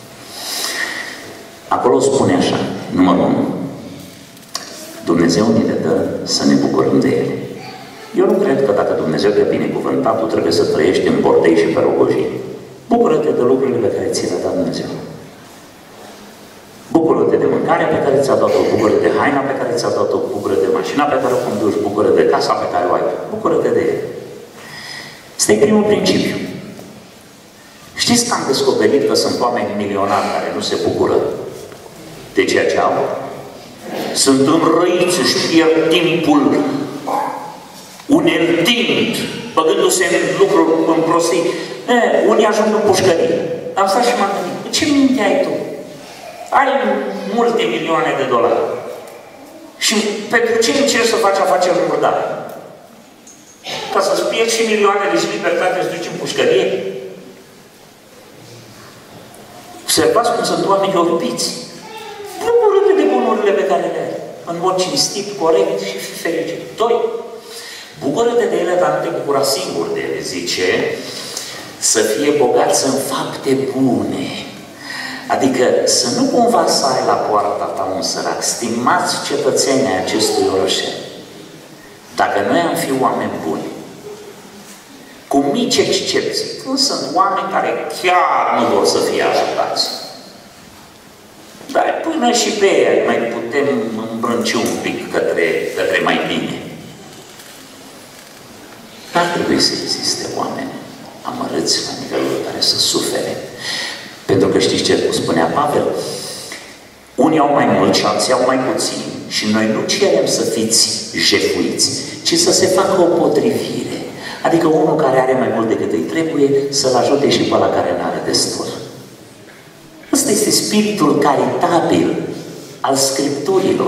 Acolo spune așa, numărul 1, Dumnezeu ne le dă să ne bucurăm de ele. Eu nu cred că dacă Dumnezeu te-a binecuvântat, tu trebuie să trăiești în bordei și pe rogojii. Bucură-te de lucrurile pe care ți le-a dat Dumnezeu. Bucură-te de mâncarea pe care ți-a dat-o, bucură-te de haina pe care ți-a dat-o, bucură-te de mașina pe care o conduci, bucură-te de casa pe care o ai, bucură-te de ea. Asta e primul principiu. Știți că am descoperit că sunt oameni milionari care nu se bucură de ceea ce au? Sunt înrăiți, își pierd timpul, uneltind, băgându-se în lucruri, în prostii. Unii ajung în pușcărie. Am stat și m-am gândit, ce minte ai tu? Ai multe milioane de dolari. Și pentru ce încerci să faci afaceri murdare? Ca să-ți pierzi și milioanele și libertate să duci în pușcărie? Observați cum sunt oameni orbiți. Bucură-te de bunurile pe care le ai. În mod cinstit, corect și fi fericit. 2. Bucură-te de ele, dar nu te bucura singur de ele, zice, să fie bogați în fapte bune. Adică să nu cumva să ai la poarta ta un sărac. Stimați cetățenii acestui orășel, dacă noi am fi oameni buni, cu mici excepții, nu sunt oameni care chiar nu vor să fie ajutați. Dar până și pe ei mai putem îmbrânci un pic către mai bine. N-ar trebui să existe oameni amărâți la nivelul care să sufere. Pentru că știți ce spunea Pavel? Unii au mai mult și alții au mai puțin. Și noi nu cerem să fiți jefuiți, ci să se facă o potrivire. Adică unul care are mai mult decât îi trebuie, să-l ajute și pe ăla care nu are destul. Ăsta este spiritul caritabil al Scripturilor.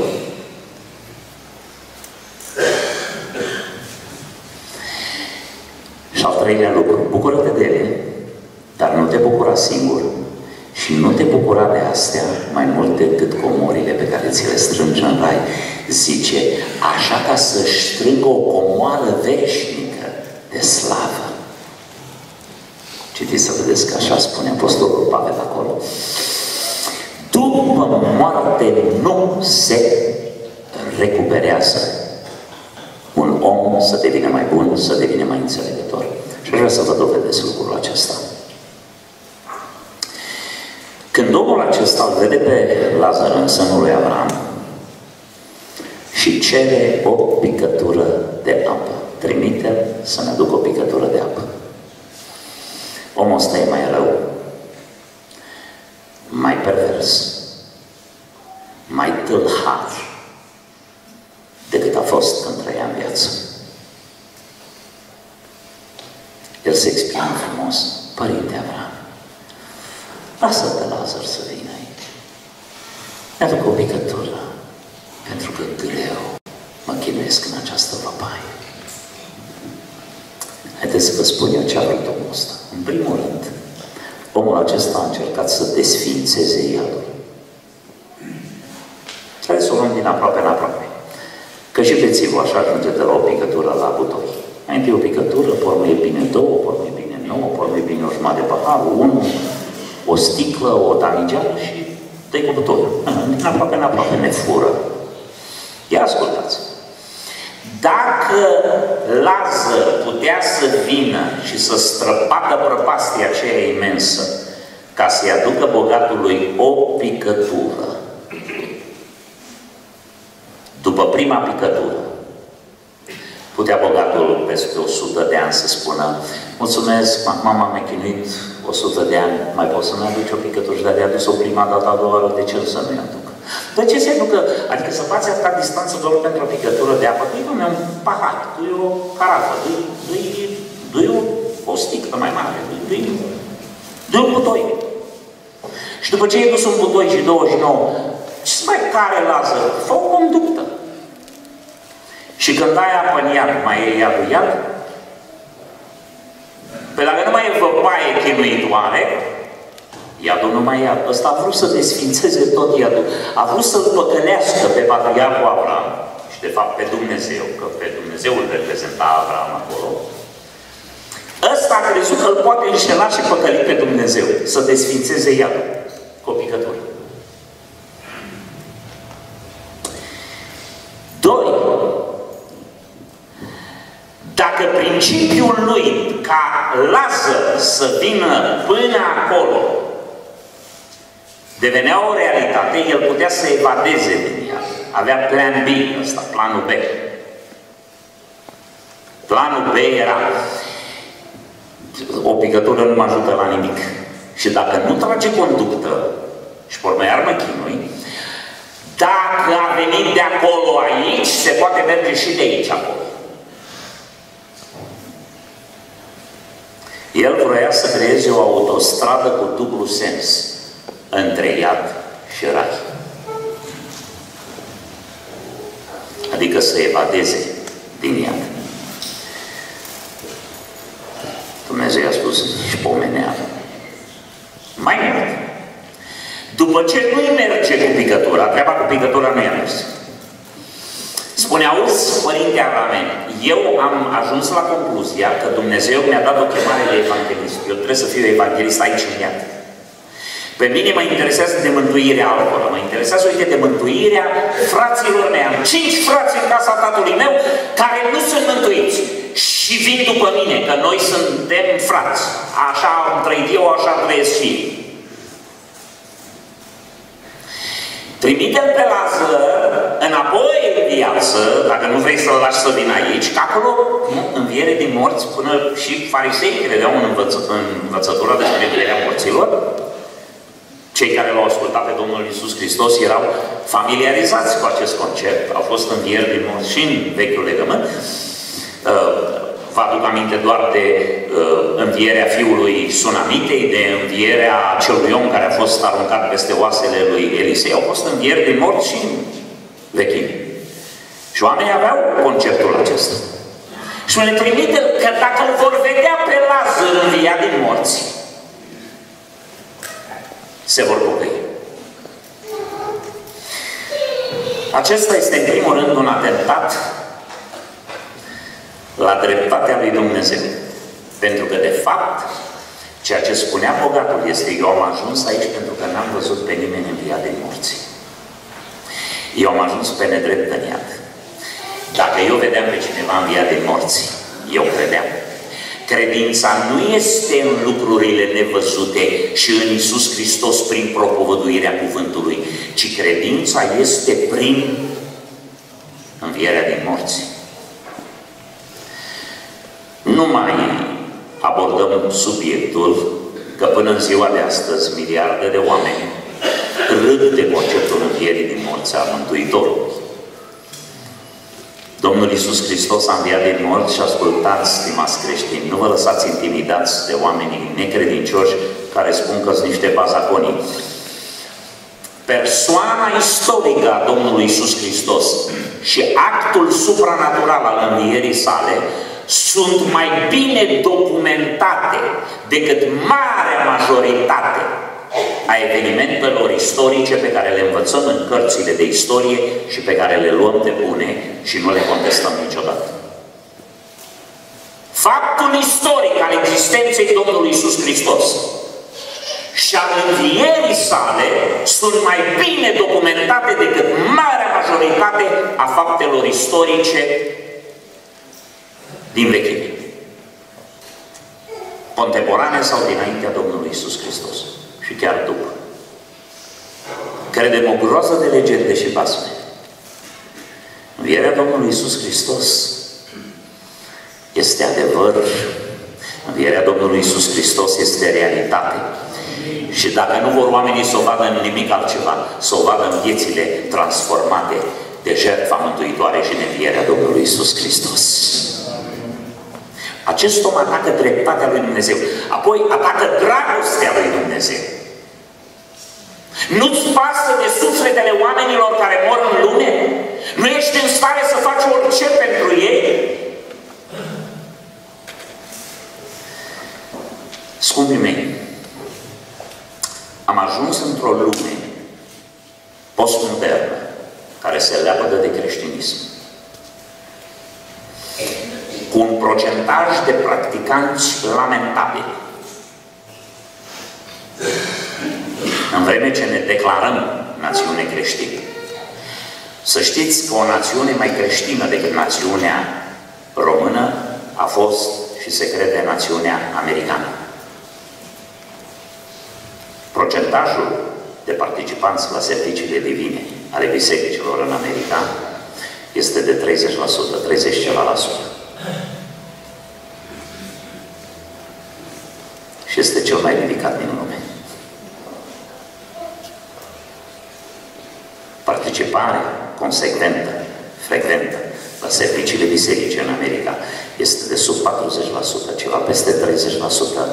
Și al treilea lucru, bucură-te de ele, dar nu te bucura singur și nu te bucura de astea mai mult decât comorile pe care ți le strângi în rai. Zice, așa ca să-și strângă o comoară veșnică de slavă. Citiți să vedeți că așa spune Apostolul Pavel acolo. După moarte nu se recuperează un om să devină mai bun, să devină mai înțelegător. Și vreau să vă dovedesc lucrul acesta. Când omul acesta îl vede pe Lazar în sânul lui Avram și cere o picătură de apă, trimite-l să-mi aducă o picătură de apă. Omul ăsta e mai rău, mai pervers, mai tâlhar decât a fost când trăia în viață. El se exprimă frumos: Părinte Avram, lasă pe Lazar să vină aici. Mi-aduc o picătură, pentru că greu mă chinuiesc în această văpaie. Haideți să vă spun eu ce a vrut omul ăsta. În primul rând, omul acesta a încercat să desfințeze iadul. Haideți să o luăm din aproape în aproape. Că și bețivul așa ajunge de la o picătură la butoi. Mai întâi o picătură, pe urmă e bine două, pe urmă e bine nouă, pe urmă e bine o jumătate de pahar, unul, o sticlă, o tanigeală și dă-i cu butoiul. Din aproape în aproape ne fură. Ia ascultați. Dacă Lazar putea să vină și să străbată prăpastia aceea imensă ca să-i aducă bogatului o picătură, după prima picătură, putea bogatul peste 100 de ani să spună: mulțumesc, mama m-a chinuit 100 de ani, mai poți să-mi aduci o picătură? Și de-a adus-o prima dată, a doua oară, de ce să nu-i aduc? De ce se ducă? Adică să faci atâta distanță doar pentru o picătură de apă? Du-i, dom'le, un pahar, du-i o carafă, du-i o sticlă mai mare, du-i un butoi. Și după ce ai dus un butoi și 29, ce mai care Lazar? Fă o conductă. Și când ai apă în iad, mai e iadul iad? Păi dacă nu mai e văpaie chinuitoare, iadul nu mai iad. Ăsta a vrut să desfințeze tot iadul. A vrut să-l păcălească pe patriarhul Avram și de fapt pe Dumnezeu, că pe Dumnezeu îl reprezenta Avram acolo. Ăsta a crezut că îl poate înșela și păcăli pe Dumnezeu, să desfințeze iadul cu o picătură. 2. Dacă principiul lui ca Lazar să vină până acolo devenea o realitate, el putea să evadeze din ea. Avea plan B, ăsta, planul B. Planul B era: o picătură nu mă ajută la nimic. Și dacă nu trage conductă, și pe urmă iar mă chinui, dacă a venit de acolo aici, se poate merge și de aici acolo. El vroia să creeze o autostradă cu dublu sens între iad și rai. Adică să evadeze din iad. Dumnezeu i-a spus: și pomeneală. Mai mult. După ce nu-i merge cu picătura, treaba cu picătura nu i-a mers. Spune: auzi, Părinte Avrame, eu am ajuns la concluzia că Dumnezeu mi-a dat o chemare de evanghelist. Eu trebuie să fiu evanghelist aici în iad. Pe mine mă interesează de mântuirea altora, mă interesează, uite, de mântuirea fraților mei. Am 5 frați în casa tatălui meu care nu sunt mântuiți și vin după mine, că noi suntem frați. Așa am trăit eu, așa trăiesc și ei. Trimite-l pe Lazar înapoi în viață, dacă nu vrei să-l lași să vină aici, că acolo, nu, înviere din morți, până și farisei credeau în învățătura despre învierea morților. Cei care l-au ascultat pe Domnul Iisus Hristos erau familiarizați cu acest concept. Au fost învieri din morți și în Vechiul Legământ. Vă aduc aminte doar de învierea fiului Sunamitei, de învierea celui om care a fost aruncat peste oasele lui Elisei. Au fost învieri din morți și în vechime. Și oamenii aveau conceptul acesta. Și le trimite că dacă îl vor vedea pe Lazar înviat din morți, se vor pocăi. Acesta este, în primul rând, un atentat la dreptatea lui Dumnezeu. Pentru că, de fapt, ceea ce spunea bogatul este: eu am ajuns aici pentru că n-am văzut pe nimeni înviat din morți. Eu am ajuns pe nedrept în iad. Dacă eu vedeam pe cineva înviat din morți, eu credeam. Credința nu este în lucrurile nevăzute și în Iisus Hristos prin propovăduirea cuvântului, ci credința este prin învierea din morți. Nu mai abordăm subiectul că până în ziua de astăzi miliarde de oameni râd de conceptul învierii din morți a Mântuitorului. Domnul Iisus Hristos a înviat din morți și ascultați, stimați creștini, nu vă lăsați intimidați de oamenii necredincioși care spun că sunt niște bazaconii. Persoana istorică a Domnului Iisus Hristos și actul supranatural al învierii sale sunt mai bine documentate decât marea majoritate a evenimentelor istorice pe care le învățăm în cărțile de istorie și pe care le luăm de bune și nu le contestăm niciodată. Faptul istoric al existenței Domnului Iisus Hristos și al învierii sale sunt mai bine documentate decât marea majoritate a faptelor istorice din vechime, contemporane sau dinaintea Domnului Iisus Hristos. Și chiar după. Credem o groază de legende și basme. Învierea Domnului Iisus Hristos este adevăr. Învierea Domnului Iisus Hristos este realitate. Și dacă nu vor oamenii să o vadă în nimic altceva, să o vadă în viețile transformate de jertfa mântuitoare și în învierea Domnului Iisus Hristos. Acest om atacă dreptatea lui Dumnezeu, apoi atacă dragostea lui Dumnezeu. Nu-ți pasă de sufletele oamenilor care mor în lume? Nu ești în stare să faci orice pentru ei? Scumpii mei, am ajuns într-o lume postmodernă care se leapădă de creștinism, cu un procentaj de practicanți lamentabil. În vreme ce ne declarăm națiune creștină, să știți că o națiune mai creștină decât națiunea română a fost și se crede națiunea americană. Procentajul de participanți la serviciile divine ale bisericilor în America este de 30%, 30 ceva la sută. Și este cel mai ridicat din lume. Participarea consecventă, frecventă la serviciile biserice în America este de sub 40%, ceva peste 30%.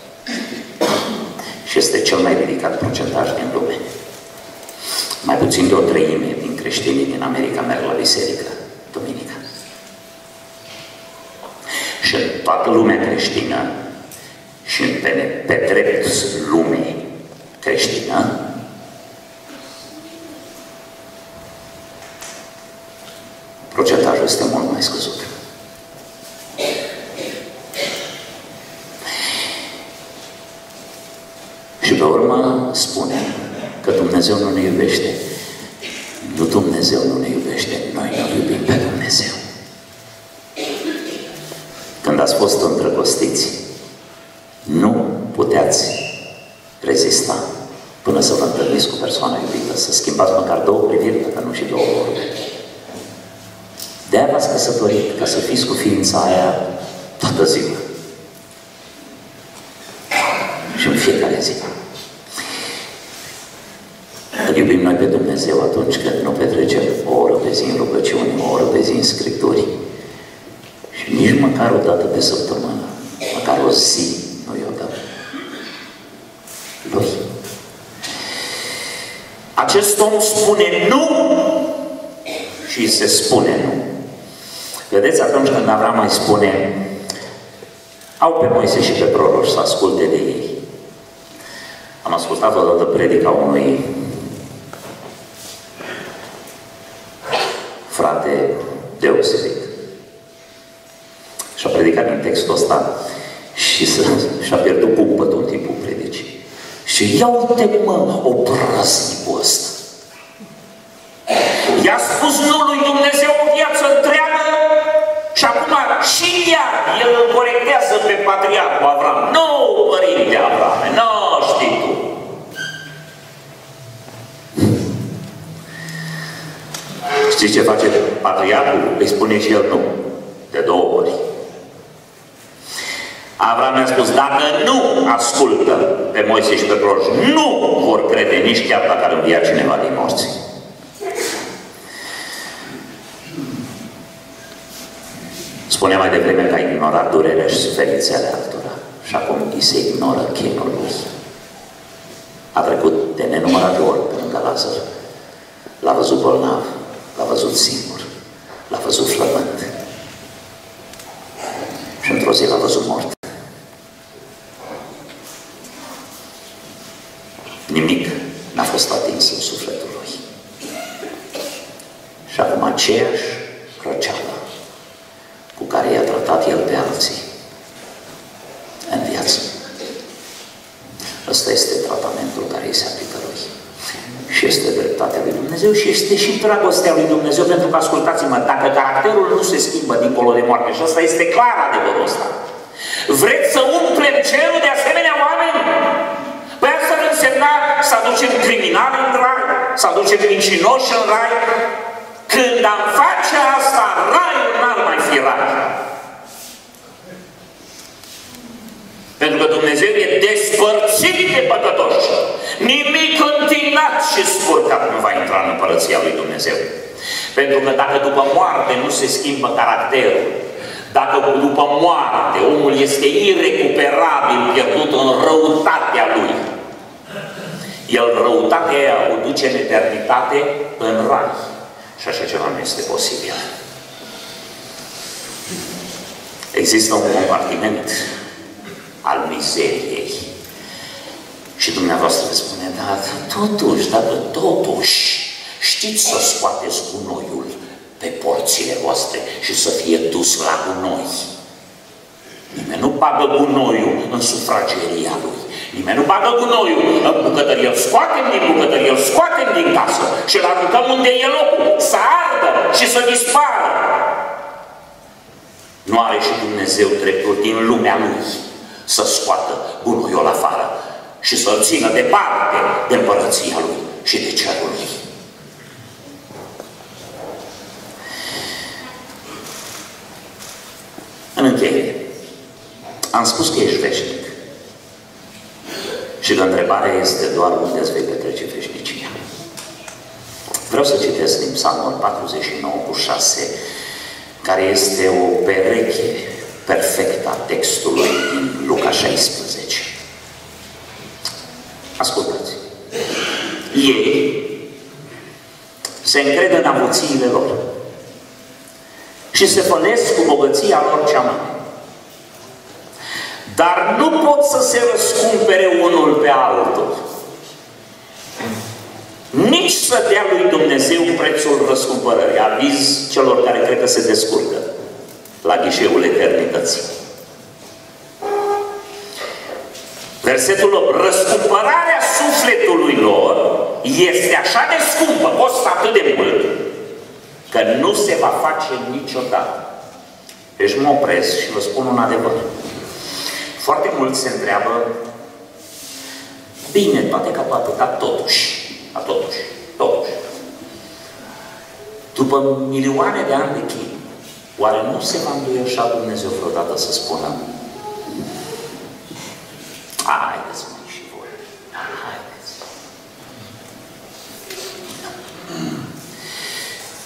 Și este cel mai ridicat procentaj din lume. Mai puțin de o treime din creștinii din America merg la biserică duminica. Și în toată lumea creștină și pe drept lumii creștină, procentajul este mult mai scăzut. Și pe urmă spune că Dumnezeu nu ne iubește. Nu Dumnezeu nu ne iubește, noi ne iubim pe Dumnezeu. Când ați fost îndrăgostiți, nu puteați rezista până să vă întâlniți cu persoana iubită, să schimbați măcar două priviri, dacă nu și două vorbe. De-aia v-ați căsătorit, ca să fiți cu ființa aia toată ziua. Și în fiecare zi. Îl iubim noi pe Dumnezeu atunci când nu petrecem o oră pe zi în rugăciune, o oră pe zi în Scripturi. Și nici măcar o dată pe săptămână, măcar o zi nu i-o dăm lui. Acest om spune nu și se spune nu. Vedeți, atunci când Avram mai spune, au pe Moise și pe proroci să asculte de ei. Am ascultat odată predica unui frate deosebit. Și a predicat din textul ăsta și a pierdut cumpătul în timpul predicii. Și ia uite-mă, obraznicul ăsta. I-a spus nu lui Dumnezeu o viață întreagă și acum și iar el îl corectează pe patriarhul Avram. Nu, părinte Avrame, nu știi tu. Știți ce face patriarhul? Îi spune și el nu. De 2 ori. Avram i-a spus, dacă nu ascultă pe Moise și pe proroci, nu vor crede nici chiar dacă ar învia cineva din morți. Spunea mai devreme că a ignorat durerea și suferințele altora. Și acum îi se ignoră chinul lui. A trecut de nenumărate ori pe lângă Lazar. L-a văzut bolnav, l-a văzut singur, l-a văzut flămând. Și într-o zi l-a văzut mort. Nimic n-a fost atins în sufletul lui. Și acum aceeași răceală cu care i-a tratat el pe alții în viață. Ăsta este tratamentul care îi se aplică lui. Și este dreptatea lui Dumnezeu și este și dragostea lui Dumnezeu, pentru că, ascultați-mă, dacă caracterul nu se schimbă dincolo de moarte, și ăsta este clar adevărul ăsta, vreți să umplem cerul de asemenea oameni? Păi asta ar însemna să aducem criminali în rai, să aducem mincinoși în rai. Când am face asta, raiul n-ar mai fi rai. Pentru că Dumnezeu e despărțit de păcătoși. Nimic întinat și scurtat nu va intra în împărăția lui Dumnezeu. Pentru că dacă după moarte nu se schimbă caracterul, dacă după moarte omul este irecuperabil pierdut în răutatea lui, el răutatea aia o duce în eternitate în rai. Și așa ceva nu este posibil. Există un compartiment al mizeriei. Și dumneavoastră vă spune, dar totuși, dacă totuși știți să scoateți gunoiul pe porțile voastre și să fie dus la gunoi. Nimeni nu bagă gunoiul în sufrageria lui. Nimeni nu bagă gunoiul în bucătărie. Îl scoatem din bucătărie, îl scoatem din casă și îl aruncăm unde e locul, să ardă și să dispară. Nu are și Dumnezeu dreptul din lumea lui să scoată gunoiul afară și să-l țină departe de împărăția lui și de cerul lui. În încheiere, am spus că ești veșnic și că întrebarea este doar unde îți vei petrece veșnicia. Vreau să citesc din Psalmul 49:6, care este o pereche perfectă a textului din Luca 16. Ascultați! Ei se încred în avuțiile lor și se fălesc cu bogăția lor cea mare. Dar nu pot să se răscumpere unul pe altul. Nici să dea lui Dumnezeu prețul răscumpărării. Aviz celor care cred că se descurcă la ghișeul eternității. Versetul 8. Răscumpărarea sufletului lor este așa de scumpă, costă atât de mult, că nu se va face niciodată. Deci mă opresc și vă spun un adevăr. Foarte mulți se întreabă, bine, toate ca toate, dar totuși, după milioane de ani de chin, oare nu se va înduioșa Dumnezeu vreodată să spună, haideți măi și voi, haideți.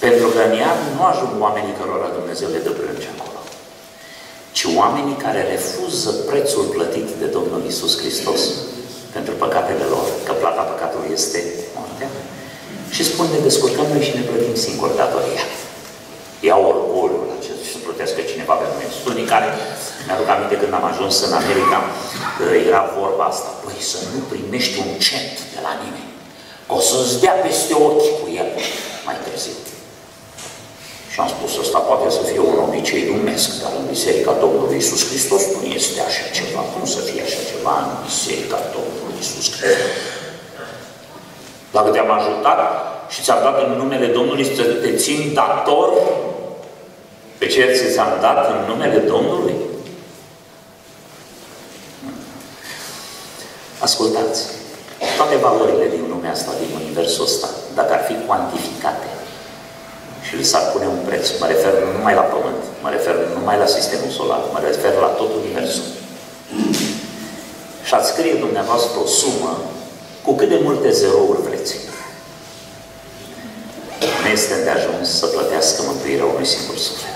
Pentru că în iad nu ajung oamenii cărora Dumnezeu le dă brânci acolo, ci oamenii care refuză prețul plătit de Domnul Iisus Hristos pentru păcatele lor, că plata păcatului este moartea, și spun, ne descurcăm noi și ne plătim singuri datoria. Iau orgoliul acesta și să plătească cineva pe noi. Unii care, mi-aduc aminte când am ajuns în America, era vorba asta, păi să nu primești un cent de la nimeni, o să-ți dea peste ochi cu el mai târziu. Și am spus, ăsta poate să fie un obicei lumesc, dar în Biserica Domnului Iisus Hristos nu este așa ceva. Cum să fie așa ceva în Biserica Domnului Iisus Hristos? Dacă te-am ajutat și ți-am dat în numele Domnului să te țin dator pe ceea ce ți-am dat în numele Domnului? Ascultați, toate valorile din lumea asta, din universul ăsta, dacă ar fi cuantificate și li s-ar pune un preț, mă refer nu numai la Pământ, mă refer nu numai la Sistemul Solar, mă refer la tot universul. Și ați scrie dumneavoastră o sumă cu cât de multe zerouri vreți. Nu este îndeajuns să plătească mântuirea unui singur suflet.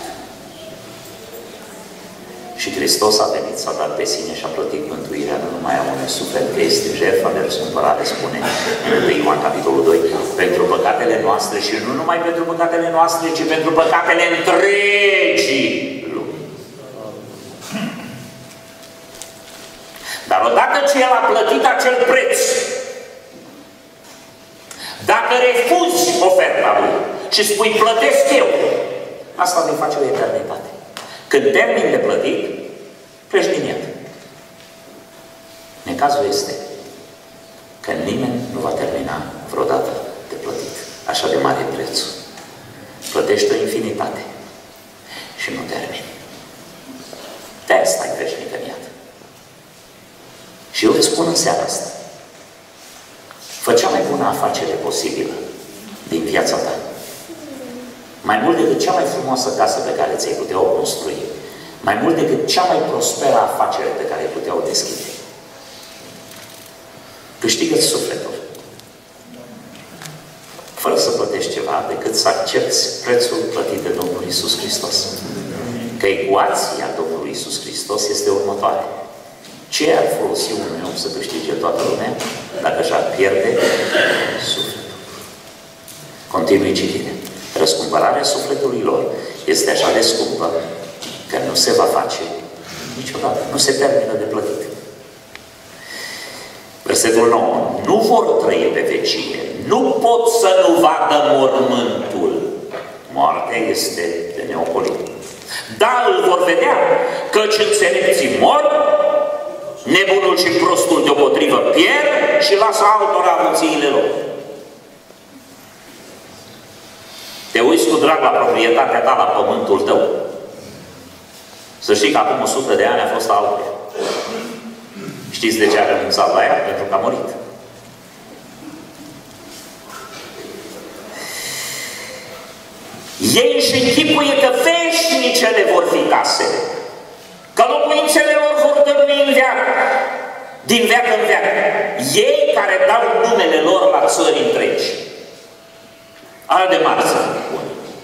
Și Hristos a venit, s-a dat pe sine și a plătit mântuirea nu numai a unui suflet, că este jertfa de răscumpărare, spune în 1 Ioan capitolul 2, pentru păcatele noastre și nu numai pentru păcatele noastre, ci pentru păcatele întregii lumi. Dar odată ce El a plătit acel preț, dacă refuzi oferta Lui și spui plătesc eu, asta vei face o eternitate. Când termin de plătit, pleci din iad. Necazul este că nimeni nu va termina vreodată de plătit. Așa de mare e prețul. Plătești o infinitate și nu termini. De-aia stai veșnic în iad. Și eu îți spun în seara asta, fă cea mai bună afacere posibilă din viața ta. Mai mult decât cea mai frumoasă casă pe care ți-ai putea o construi, mai mult decât cea mai prosperă afacere pe care ai putea o deschide. Câștigă-ți sufletul. Fără să plătești ceva, decât să accepti prețul plătit de Domnul Iisus Hristos. Că ecuația Domnului Iisus Hristos este următoare. Ce ar folosi un om să câștige toată lumea dacă și-ar pierde sufletul? Continui citirea. Răscumpărarea sufletului lor este așa de scumpă că nu se va face niciodată. Nu se termină de plătit. Versetul 9. Nu vor trăi pe vecie. Nu pot să nu vadă mormântul. Moartea este de neocolit. Dar îl vor vedea, căci înțelepții mor, nebunul și prostul deopotrivă pierd și lasă altora avuțiile lor. Te uiți cu drag la proprietatea ta, la pământul tău. Să știi că acum 100 de ani a fost altuia. Știți de ce a renunțat la ea? Pentru că a murit. Ei își închipuie că veșnicele vor fi casele. Că locuințele lor vor dărui în veac, din veac în veac. Ei care dau numele lor la țări întregi. Ala de mare să bun.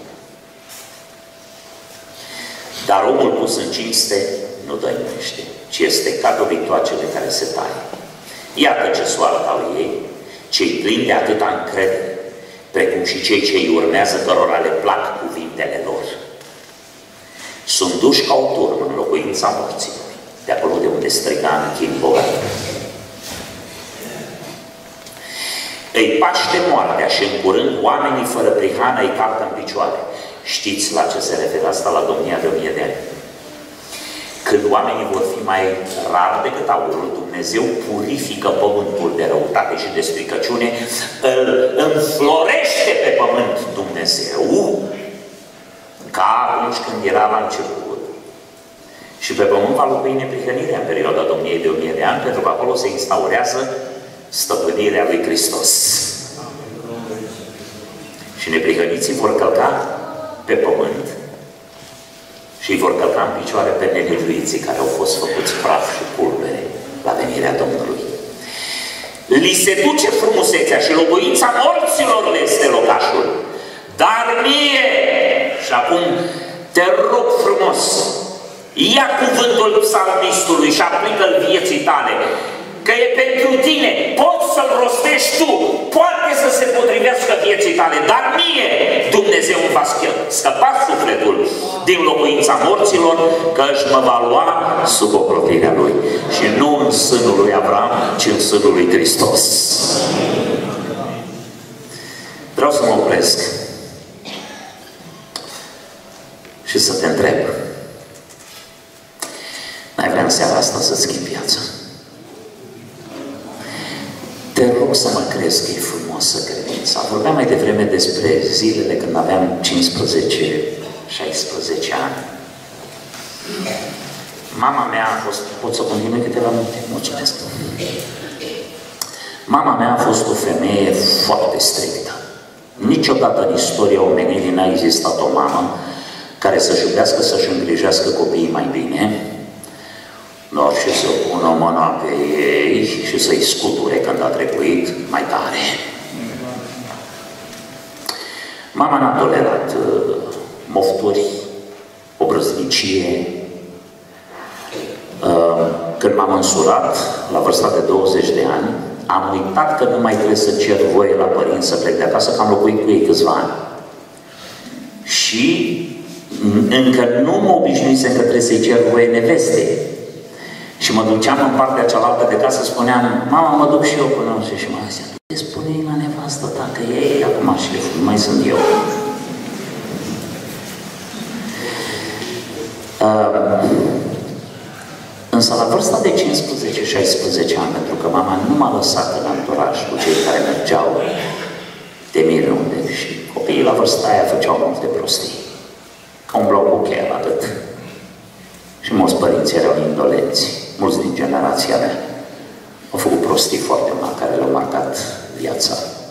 Dar omul pus în cinste nu dăinuiește, ci este ca dobitoacele care se taie. Iată ce soartă au ei, cei plini de atâta încredere, precum și cei ce îi urmează, cărora le plac cuvintele lor. Sunt duși ca o turmă în locuința morților, de acolo de unde striga în chin bogat. Îi paște moartea și în curând oamenii fără prihană îi captă în picioare. Știți la ce se referă asta la domnia de 1000 de ani? Când oamenii vor fi mai rari decât aurul, Dumnezeu purifică pământul de răutate și de stricăciune, îl înflorește pe pământ Dumnezeu, ca atunci când era la început. Și pe pământ va locui neprihănirea în perioada domniei de 1000 de ani, pentru că acolo se instaurează stăpânirea lui Hristos. Și neprihăniții vor călca pe pământ și îi vor călca în picioare pe nelegiuiții care au fost făcuți praf și pulbere la venirea Domnului. Li se duce frumusețea și locuința morților le este locașul. Dar mie acum, te rog frumos, ia cuvântul psalmistului și aplică-l vieții tale, că e pentru tine, poți să-l rostești tu, poate să se potrivească vieții tale, dar mie Dumnezeu îmi va scăpa sufletul din locuința morților, că își mă va lua sub ocrotirea Lui. Și nu în sânul lui Avram, ci în sânul lui Hristos. Vreau să mă opresc și să te întreb. N-ai vrea în seara asta să schimbi viața? Te rog să mă crezi că e frumoasă credința. Vorbeam mai devreme despre zilele când aveam 15-16 ani. Mama mea a fost... Pot să continui câteva minute? Mulțumesc. Mama mea a fost o femeie foarte strictă. Niciodată în istoria omenirii n-a existat o mamă care să-și iubească, să-și îngrijească copiii mai bine, doar și să pună mâna pe ei și să-i scuture când a trebuit mai tare. Mama n-a tolerat mofturi, obrăznicie. Când m-am însurat, la vârsta de 20 de ani, am uitat că nu mai trebuie să cer voie la părinți să plec de acasă, că am locuit cu ei câțiva ani. Și încă nu mă obișnuisem că trebuie să-i cer voie neveste. Și mă duceam în partea cealaltă de casă, spuneam, mama, mă duc și eu până și mă zicea, tu spune-i la nevastă ta că e acum șeful, nu mai sunt eu. Însă la vârsta de 15-16 ani, pentru că mama nu m-a lăsat în anturaj cu cei care mergeau de mire unde și copiii la vârsta aia făceau multe prostii. Ca un bloc cu cheia la gât. Și mulți părinți erau indolenți. Mulți din generația mea au făcut prostii foarte mari care le-au marcat viața.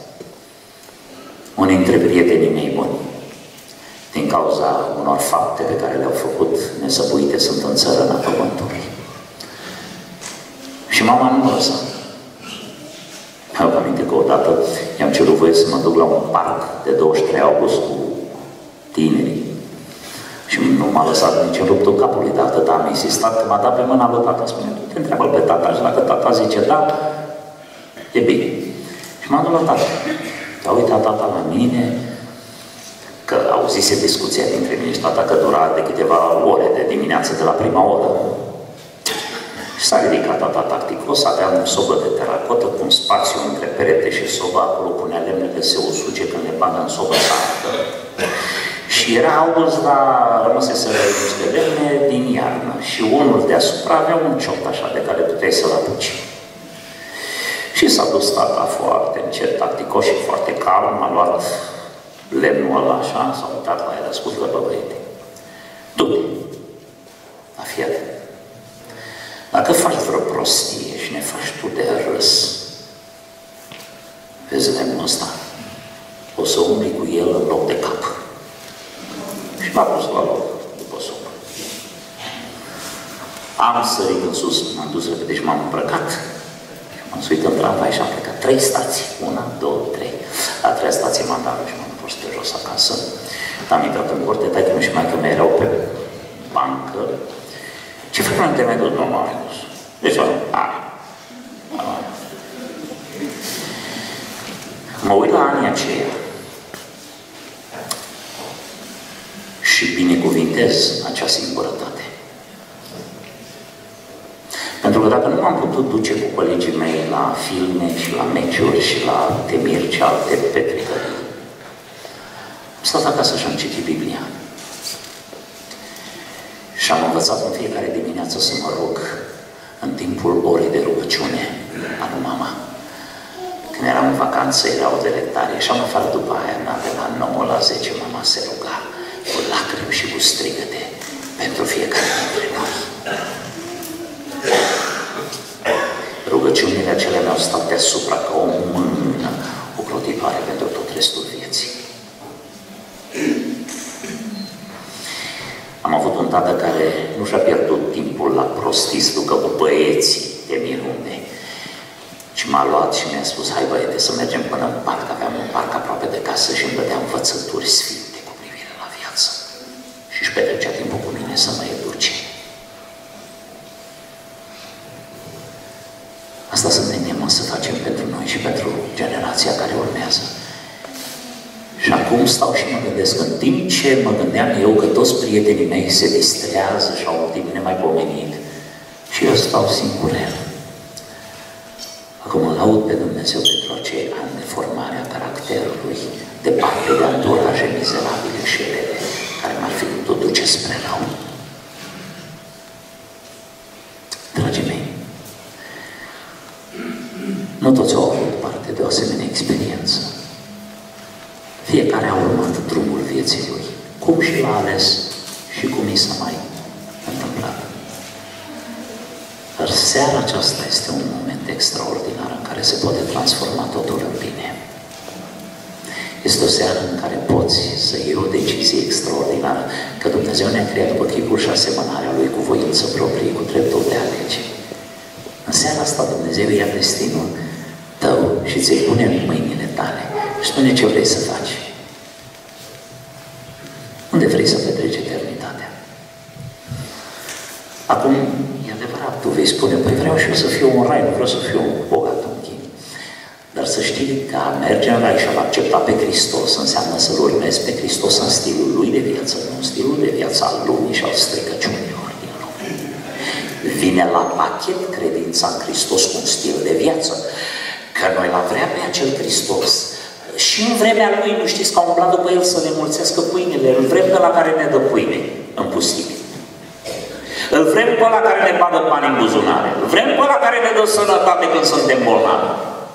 Unii dintre prietenii mei buni, din cauza unor fapte pe care le-au făcut nesăbuite, sunt în țărâna pământului. Și mama nu mă lăsa. Mi-am aminte că odată i-am cerut voie să mă duc la un parc de 23 august cu tinerii. Și nu m-a lăsat nici în ruptul capului, de atât am insistat că m-a dat pe mâna lui tata. Spune, tu te întreabă pe tata și dacă tata zice da, e bine. Și m-a dus la tata. S-a uitat tata la mine, că auzise discuția dintre mine și tata că dura de câteva ore de dimineață de la prima oră. Și s-a ridicat tata tacticos, avea o sobă de teracotă cu un spațiu între perete și soba, acolo punea lemnele, se usuce când le bagă în sobă să. Și era august, dar rămăseseră niște lemne din iarnă. Și unul deasupra avea un ciopt așa de care puteai să-l apuci. Și s-a dus tata foarte încet, tacticos și foarte calm, a luat lemnul ăla așa, s-a uitat la el, a spus, bă, băiete, du-te, la fiat. Dacă faci vreo prostie și ne faci tu de râs, vezi lemnul ăsta, o să umbli cu el în loc de cap. Și m-a pus la loc, după sobă. Am sărit în sus, m-am dus repede și m-am îmbrăcat. M-am suit în tramvai și am plecat 3 stații. 1, 2, 3. La 3 stații m-am dat și m-am pus pe jos acasă. Am intrat în curte, taică-mi și maică mea erau pe bancă. Ce fac în te-ai dus? Nu m-am dus. Deci, mă uit la anii aceia și binecuvintez acea singurătate. Pentru că dacă nu m-am putut duce cu colegii mei la filme și la meciuri și la temiri și alte petrecări, am stat acasă și am citit Biblia. Și am învățat în fiecare dimineață să mă rog în timpul orei de rugăciune a lui mama. Când eram în vacanță, era o delectare și am afară după aia, de la 9 la 10, mama se ruga cu lacrimi și cu strigăte pentru fiecare dintre noi. Rugăciunile acelea mi-au stat deasupra ca o mână ocrotitoare pentru tot restul vieții. Am avut un tată care nu și-a pierdut timpul la prostii, ducă cu băieții de mirunde. Și m-a luat și mi-a spus, hai băiete să mergem până în parc, aveam un parc aproape de casă și îmi dădea învățături sfinte cu privire la viață. petrecea timpul cu mine să mă educe. Asta suntem chemați să facem pentru noi și pentru generația care urmează. Și acum stau și mă gândesc, în timp ce mă gândeam eu că toți prietenii mei se distrează și au un timp nemaipomenit, și eu stau singurel. Acum îl laud pe Dumnezeu pentru acei ani de formare a caracterului, departe de anturaje mizerabile și rele, care m-ar fi putut duce spre rău. Dragii mei, nu toți au avut parte de o asemenea experiență. Fiecare a urmat drumul vieții lui, cum și l-a ales și cum i s-a mai întâmplat. Dar seara aceasta este un moment extraordinar în care se poate transforma totul în bine. Este o seară în care poți să iei o decizie extraordinară, că Dumnezeu ne-a creat după chipul și asemănarea Lui, cu voință proprie, cu dreptul de a alege. În seara asta Dumnezeu ia destinul tău și ți-l pune în mâinile tale și spune ce vrei să faci. Unde vrei să petreci eternitatea? Acum, e adevărat, tu vei spune, păi vreau și eu să fiu un rai, nu vreau să fiu un bogat în chin. Dar să știi că a merge în rai și a accepta pe Hristos înseamnă să-L urmezi pe Hristos în stilul Lui de viață, nu în stilul de viață al lumii și al stricăciunilor din lume. Vine la pachet credința în Hristos cu un stil de viață, că noi l-am vrea pe acel Hristos. Și în vremea Lui, nu știți că au umblat după El să le mulțească pâinile, îl vrem pe la care ne dă pâine în pustie. Îl vrem pe la care ne bagă bani în buzunare. Îl vrem pe la care ne dă sănătate când suntem bolnavi.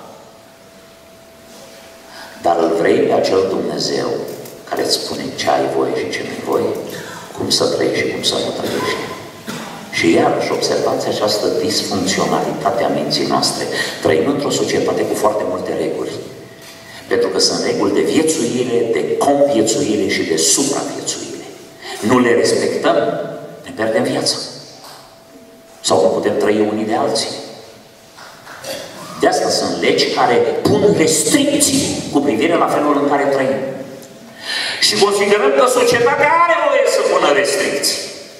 Dar îl vrei pe acel Dumnezeu care îți spune ce ai voie și ce nu-i voie, cum să trăiești și cum să nu trăiești. Și iarăși observați această disfuncționalitate a minții noastre. Trăim într-o societate cu foarte multe reguli. Pentru că sunt reguli de viețuire, de conviețuire și de supraviețuire. Nu le respectăm, ne pierdem viața. Sau nu putem trăi unii de alții. De asta sunt legi care pun restricții cu privire la felul în care trăim. Și considerăm că societatea are voie să pună restricții.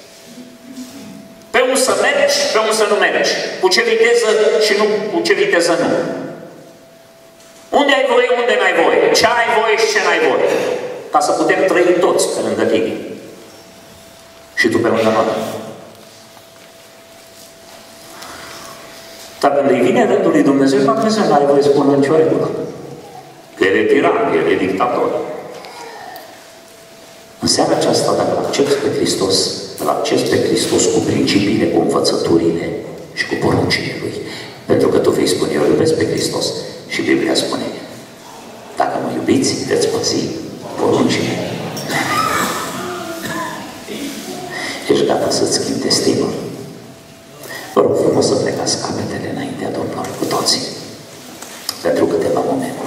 Pe un să mergi, pe un să nu mergi. Cu ce viteză și nu cu ce viteză nu. Unde ai voie, unde n-ai voie. Ce ai voie și ce n-ai voie. Ca să putem trăi toți pe lângă tine. Și tu pe lângă noi. Dar când îi vine rândul lui Dumnezeu, Dumnezeu nu are voie să pună nicio regulă. Că el e tiran, el e dictator. În seara aceasta, dacă îl accepți pe Hristos, îl accepți pe Hristos cu principiile, cu învățăturile și cu poruncile Lui. Pentru că tu vei spune, eu iubesc pe Hristos. Și Biblia spune, dacă mă iubiți, veți păzi poruncile. Ești gata să-ți schimbi destinul? Vă rog frumos să plecați capetele înaintea Domnului cu toții. Pentru câteva momente.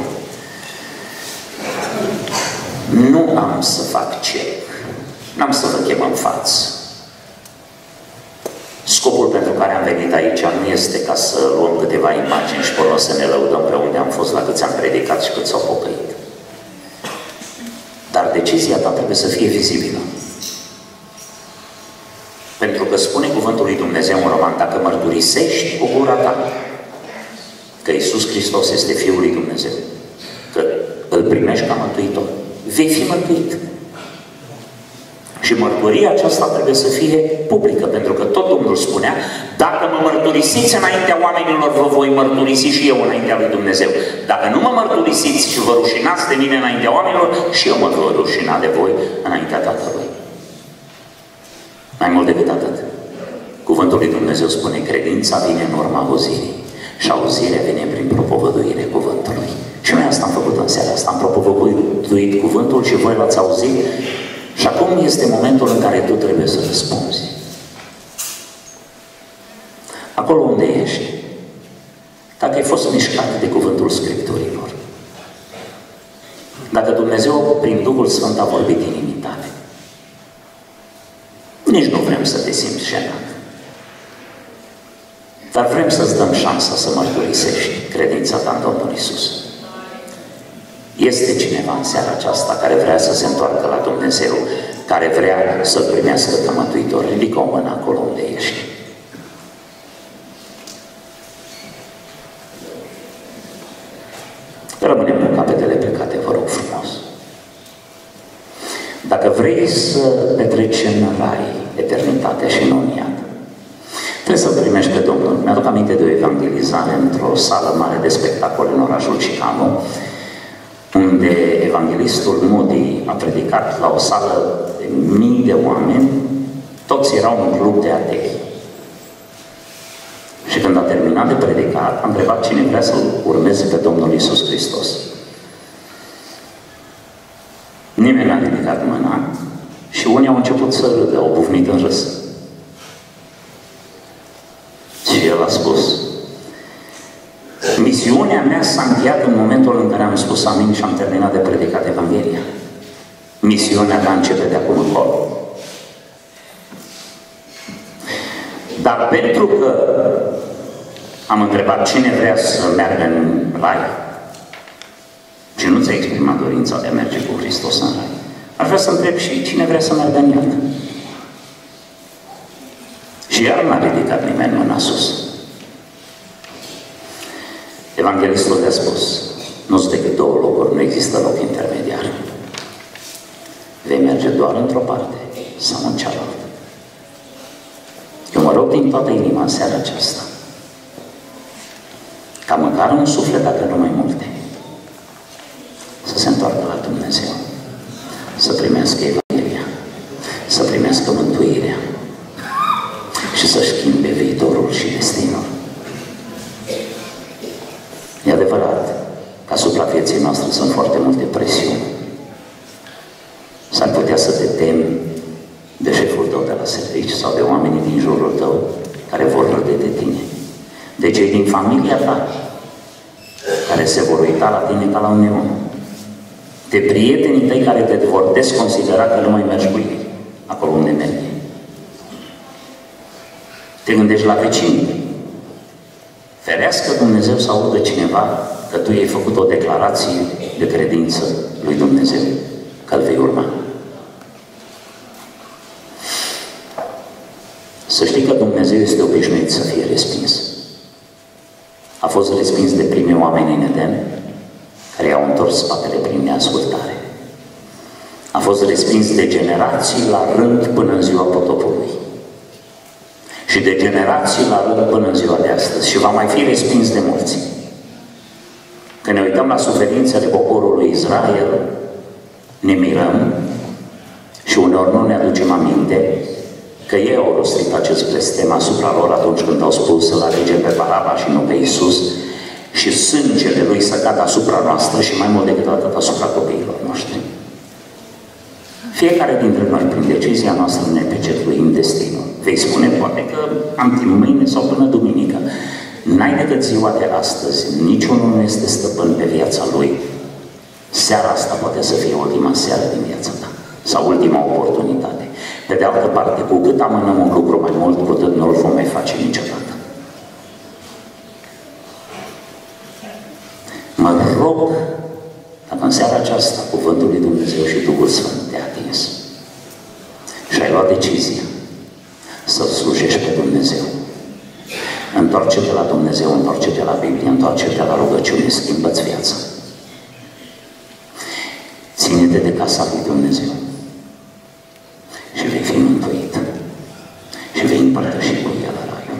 Nu am să fac cec. N-am să vă chem în față. Scopul pentru care am venit aici nu este ca să luăm câteva imagini și până să ne lăudăm pe unde am fost, la câți am predicat și cât s-au pocăit. Dar decizia ta trebuie să fie vizibilă. Pentru că spune cuvântul lui Dumnezeu în Roman, dacă mărturisești cu gura ta că Iisus Hristos este Fiul lui Dumnezeu, că îl primești ca mântuitor, vei fi mântuit. Și mărturia aceasta trebuie să fie publică, pentru că tot Domnul spunea, dacă mă mărturisiți înaintea oamenilor, vă voi mărturisi și eu înaintea lui Dumnezeu. Dacă nu mă mărturisiți și vă rușinați de mine înaintea oamenilor, și eu mă voi rușina de voi înaintea Tatălui. Mai mult decât atât, cuvântul lui Dumnezeu spune, credința vine în urma auzirii și auzirea vine prin propovăduire cuvântului. Și noi asta am făcut în seara asta, am propovăduit cuvântul și voi l-ați auzit. Și acum este momentul în care tu trebuie să răspunzi. Acolo unde ești, dacă ai fost mișcat de cuvântul Scripturilor, dacă Dumnezeu prin Duhul Sfânt a vorbit inimii tale, nici nu vrem să te simți jenat. Dar vrem să-ți dăm șansa să mărturisești credința ta în Domnul Iisus. Este cineva în seara aceasta care vrea să se întoarcă la Dumnezeu, care vrea să-L primească ca Mântuitor. Ridică o mână acolo unde ești. Rămânem cu capetele plecate, vă rog frumos. Dacă vrei să petreci în rai eternitatea și în iad, trebuie să primești pe Domnul. Mi-aduc aminte de o evangelizare într-o sală mare de spectacole în orașul Chicago, unde evanghelistul Moody a predicat la o sală de mii de oameni, toți erau un club de atei. Și când a terminat de predicat, a întrebat cine vrea să-L urmeze pe Domnul Iisus Hristos. Nimeni n-a ridicat mâna și unii au început să râdă, au bufnit în râs. Și el a spus: misiunea mea s-a încheiat în momentul în care am spus amin și am terminat de predicat Evanghelia. Misiunea mea începe de acum încolo. Dar pentru că am întrebat cine vrea să meargă în rai și nu ți-a exprimat dorința de a merge cu Hristos în rai, aș vrea să întreb și cine vrea să meargă în iad. Și iar n-a ridicat nimeni mâna sus. Evanghelistul le-a spus: nu-s decât două locuri, nu există loc intermediar. Vei merge doar într-o parte sau în cealaltă. Eu mă rog din toată inima în seara aceasta ca măcar un suflet, dacă nu mai multe, să se întoarcă la Dumnezeu, să primească Evanghelia, să primească mântuirea și să schimbe viitorul și destinul. E adevărat că asupra vieții noastre sunt foarte multe presiuni. S-ar putea să te temi de șeful tău de la servici sau de oamenii din jurul tău care vor râde de tine, de cei din familia ta care se vor uita la tine ca la un neon, de prietenii tăi care te vor desconsidera că nu mai mergi cu ei acolo unde mergi. Te gândești la vecini. Ferească Dumnezeu să audă cineva că tu i-ai făcut o declarație de credință lui Dumnezeu, că îl vei urma. Să știi că Dumnezeu este obișnuit să fie respins. A fost respins de primii oameni în Eden, care i-au întors spatele prin neascultare. A fost respins de generații la rând până în ziua potopului. Și de generații la rând până în ziua de astăzi. Și va mai fi respins de mulți. Când ne uităm la suferințele poporului Israel, ne mirăm și uneori nu ne aducem aminte că ei au rostit acest blestem asupra lor atunci când au spus să-L alegem pe Baraba și nu pe Iisus și sângele Lui să cadă asupra noastră și mai mult decât atât asupra copiilor noștri. Fiecare dintre noi, prin decizia noastră, ne pecetluim destinul. Vei spune poate că am timp mâine sau până duminică. N-ai decât ziua de astăzi. Niciunul nu este stăpân pe viața lui. Seara asta poate să fie ultima seară din viața ta sau ultima oportunitate. Pe de altă parte, cu cât amânăm un lucru mai mult, cu atât nu-l vom mai face niciodată. Mă rog, dacă în seara aceasta Cuvântul lui Dumnezeu și Duhul Sfânt te-a atins și ai luat decizia să-L slujești pe Dumnezeu, întoarce-te la Dumnezeu, întoarce-te la Biblie, întoarce-te la rugăciune, schimbă-ți viața. Ține-te de casa lui Dumnezeu și vei fi mântuit și vei împărtăși cu El raiul.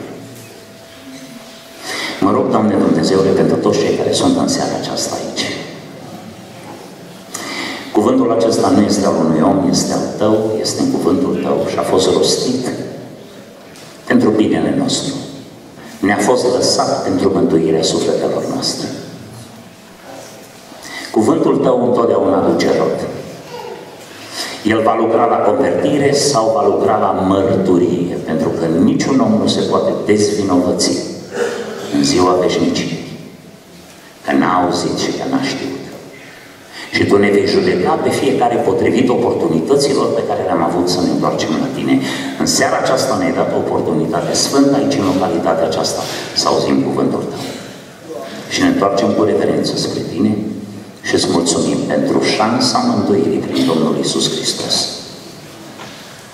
Mă rog, Doamne Dumnezeule, pentru toți cei care sunt în seara aceasta aici. Cuvântul acesta nu este al unui om, este al Tău, este în cuvântul Tău și a fost rostit pentru binele nostru. Ne-a fost lăsat pentru mântuirea sufletelor noastre. Cuvântul Tău întotdeauna aduce rod. El va lucra la convertire sau va lucra la mărturie, pentru că niciun om nu se poate dezvinovăți în ziua veșniciei, că n-a auzit și că n-a știut. Și Tu ne vei judeca pe fiecare potrivit oportunităților pe care le-am avut să ne întoarcem la Tine. În seara aceasta ne-ai dat o oportunitate sfântă aici, în localitatea aceasta, să auzim cuvântul Tău. Și ne întoarcem cu reverență spre Tine și îți mulțumim pentru șansa mântuirii prin Domnul Iisus Hristos.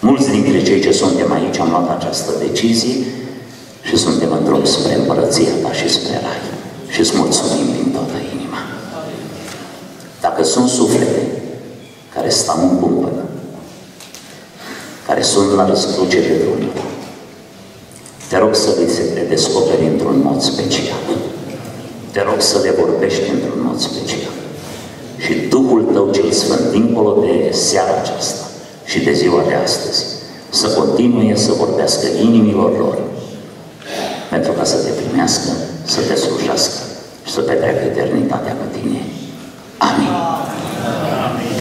Mulți dintre cei ce suntem aici am luat această decizie și suntem în drum spre împărăția ta și spre rai. Și îți mulțumim din toată inima. Dacă sunt suflete care stau în cumpănă, care sunt la răscruce de drumul, te rog să le descoperi într-un mod special. Te rog să le vorbești într-un mod special. Și Duhul Tău cel Sfânt, dincolo de seara aceasta și de ziua de astăzi, să continue să vorbească inimilor lor, pentru ca să te primească, să te slujească și să petreacă eternitatea cu tine. Amin.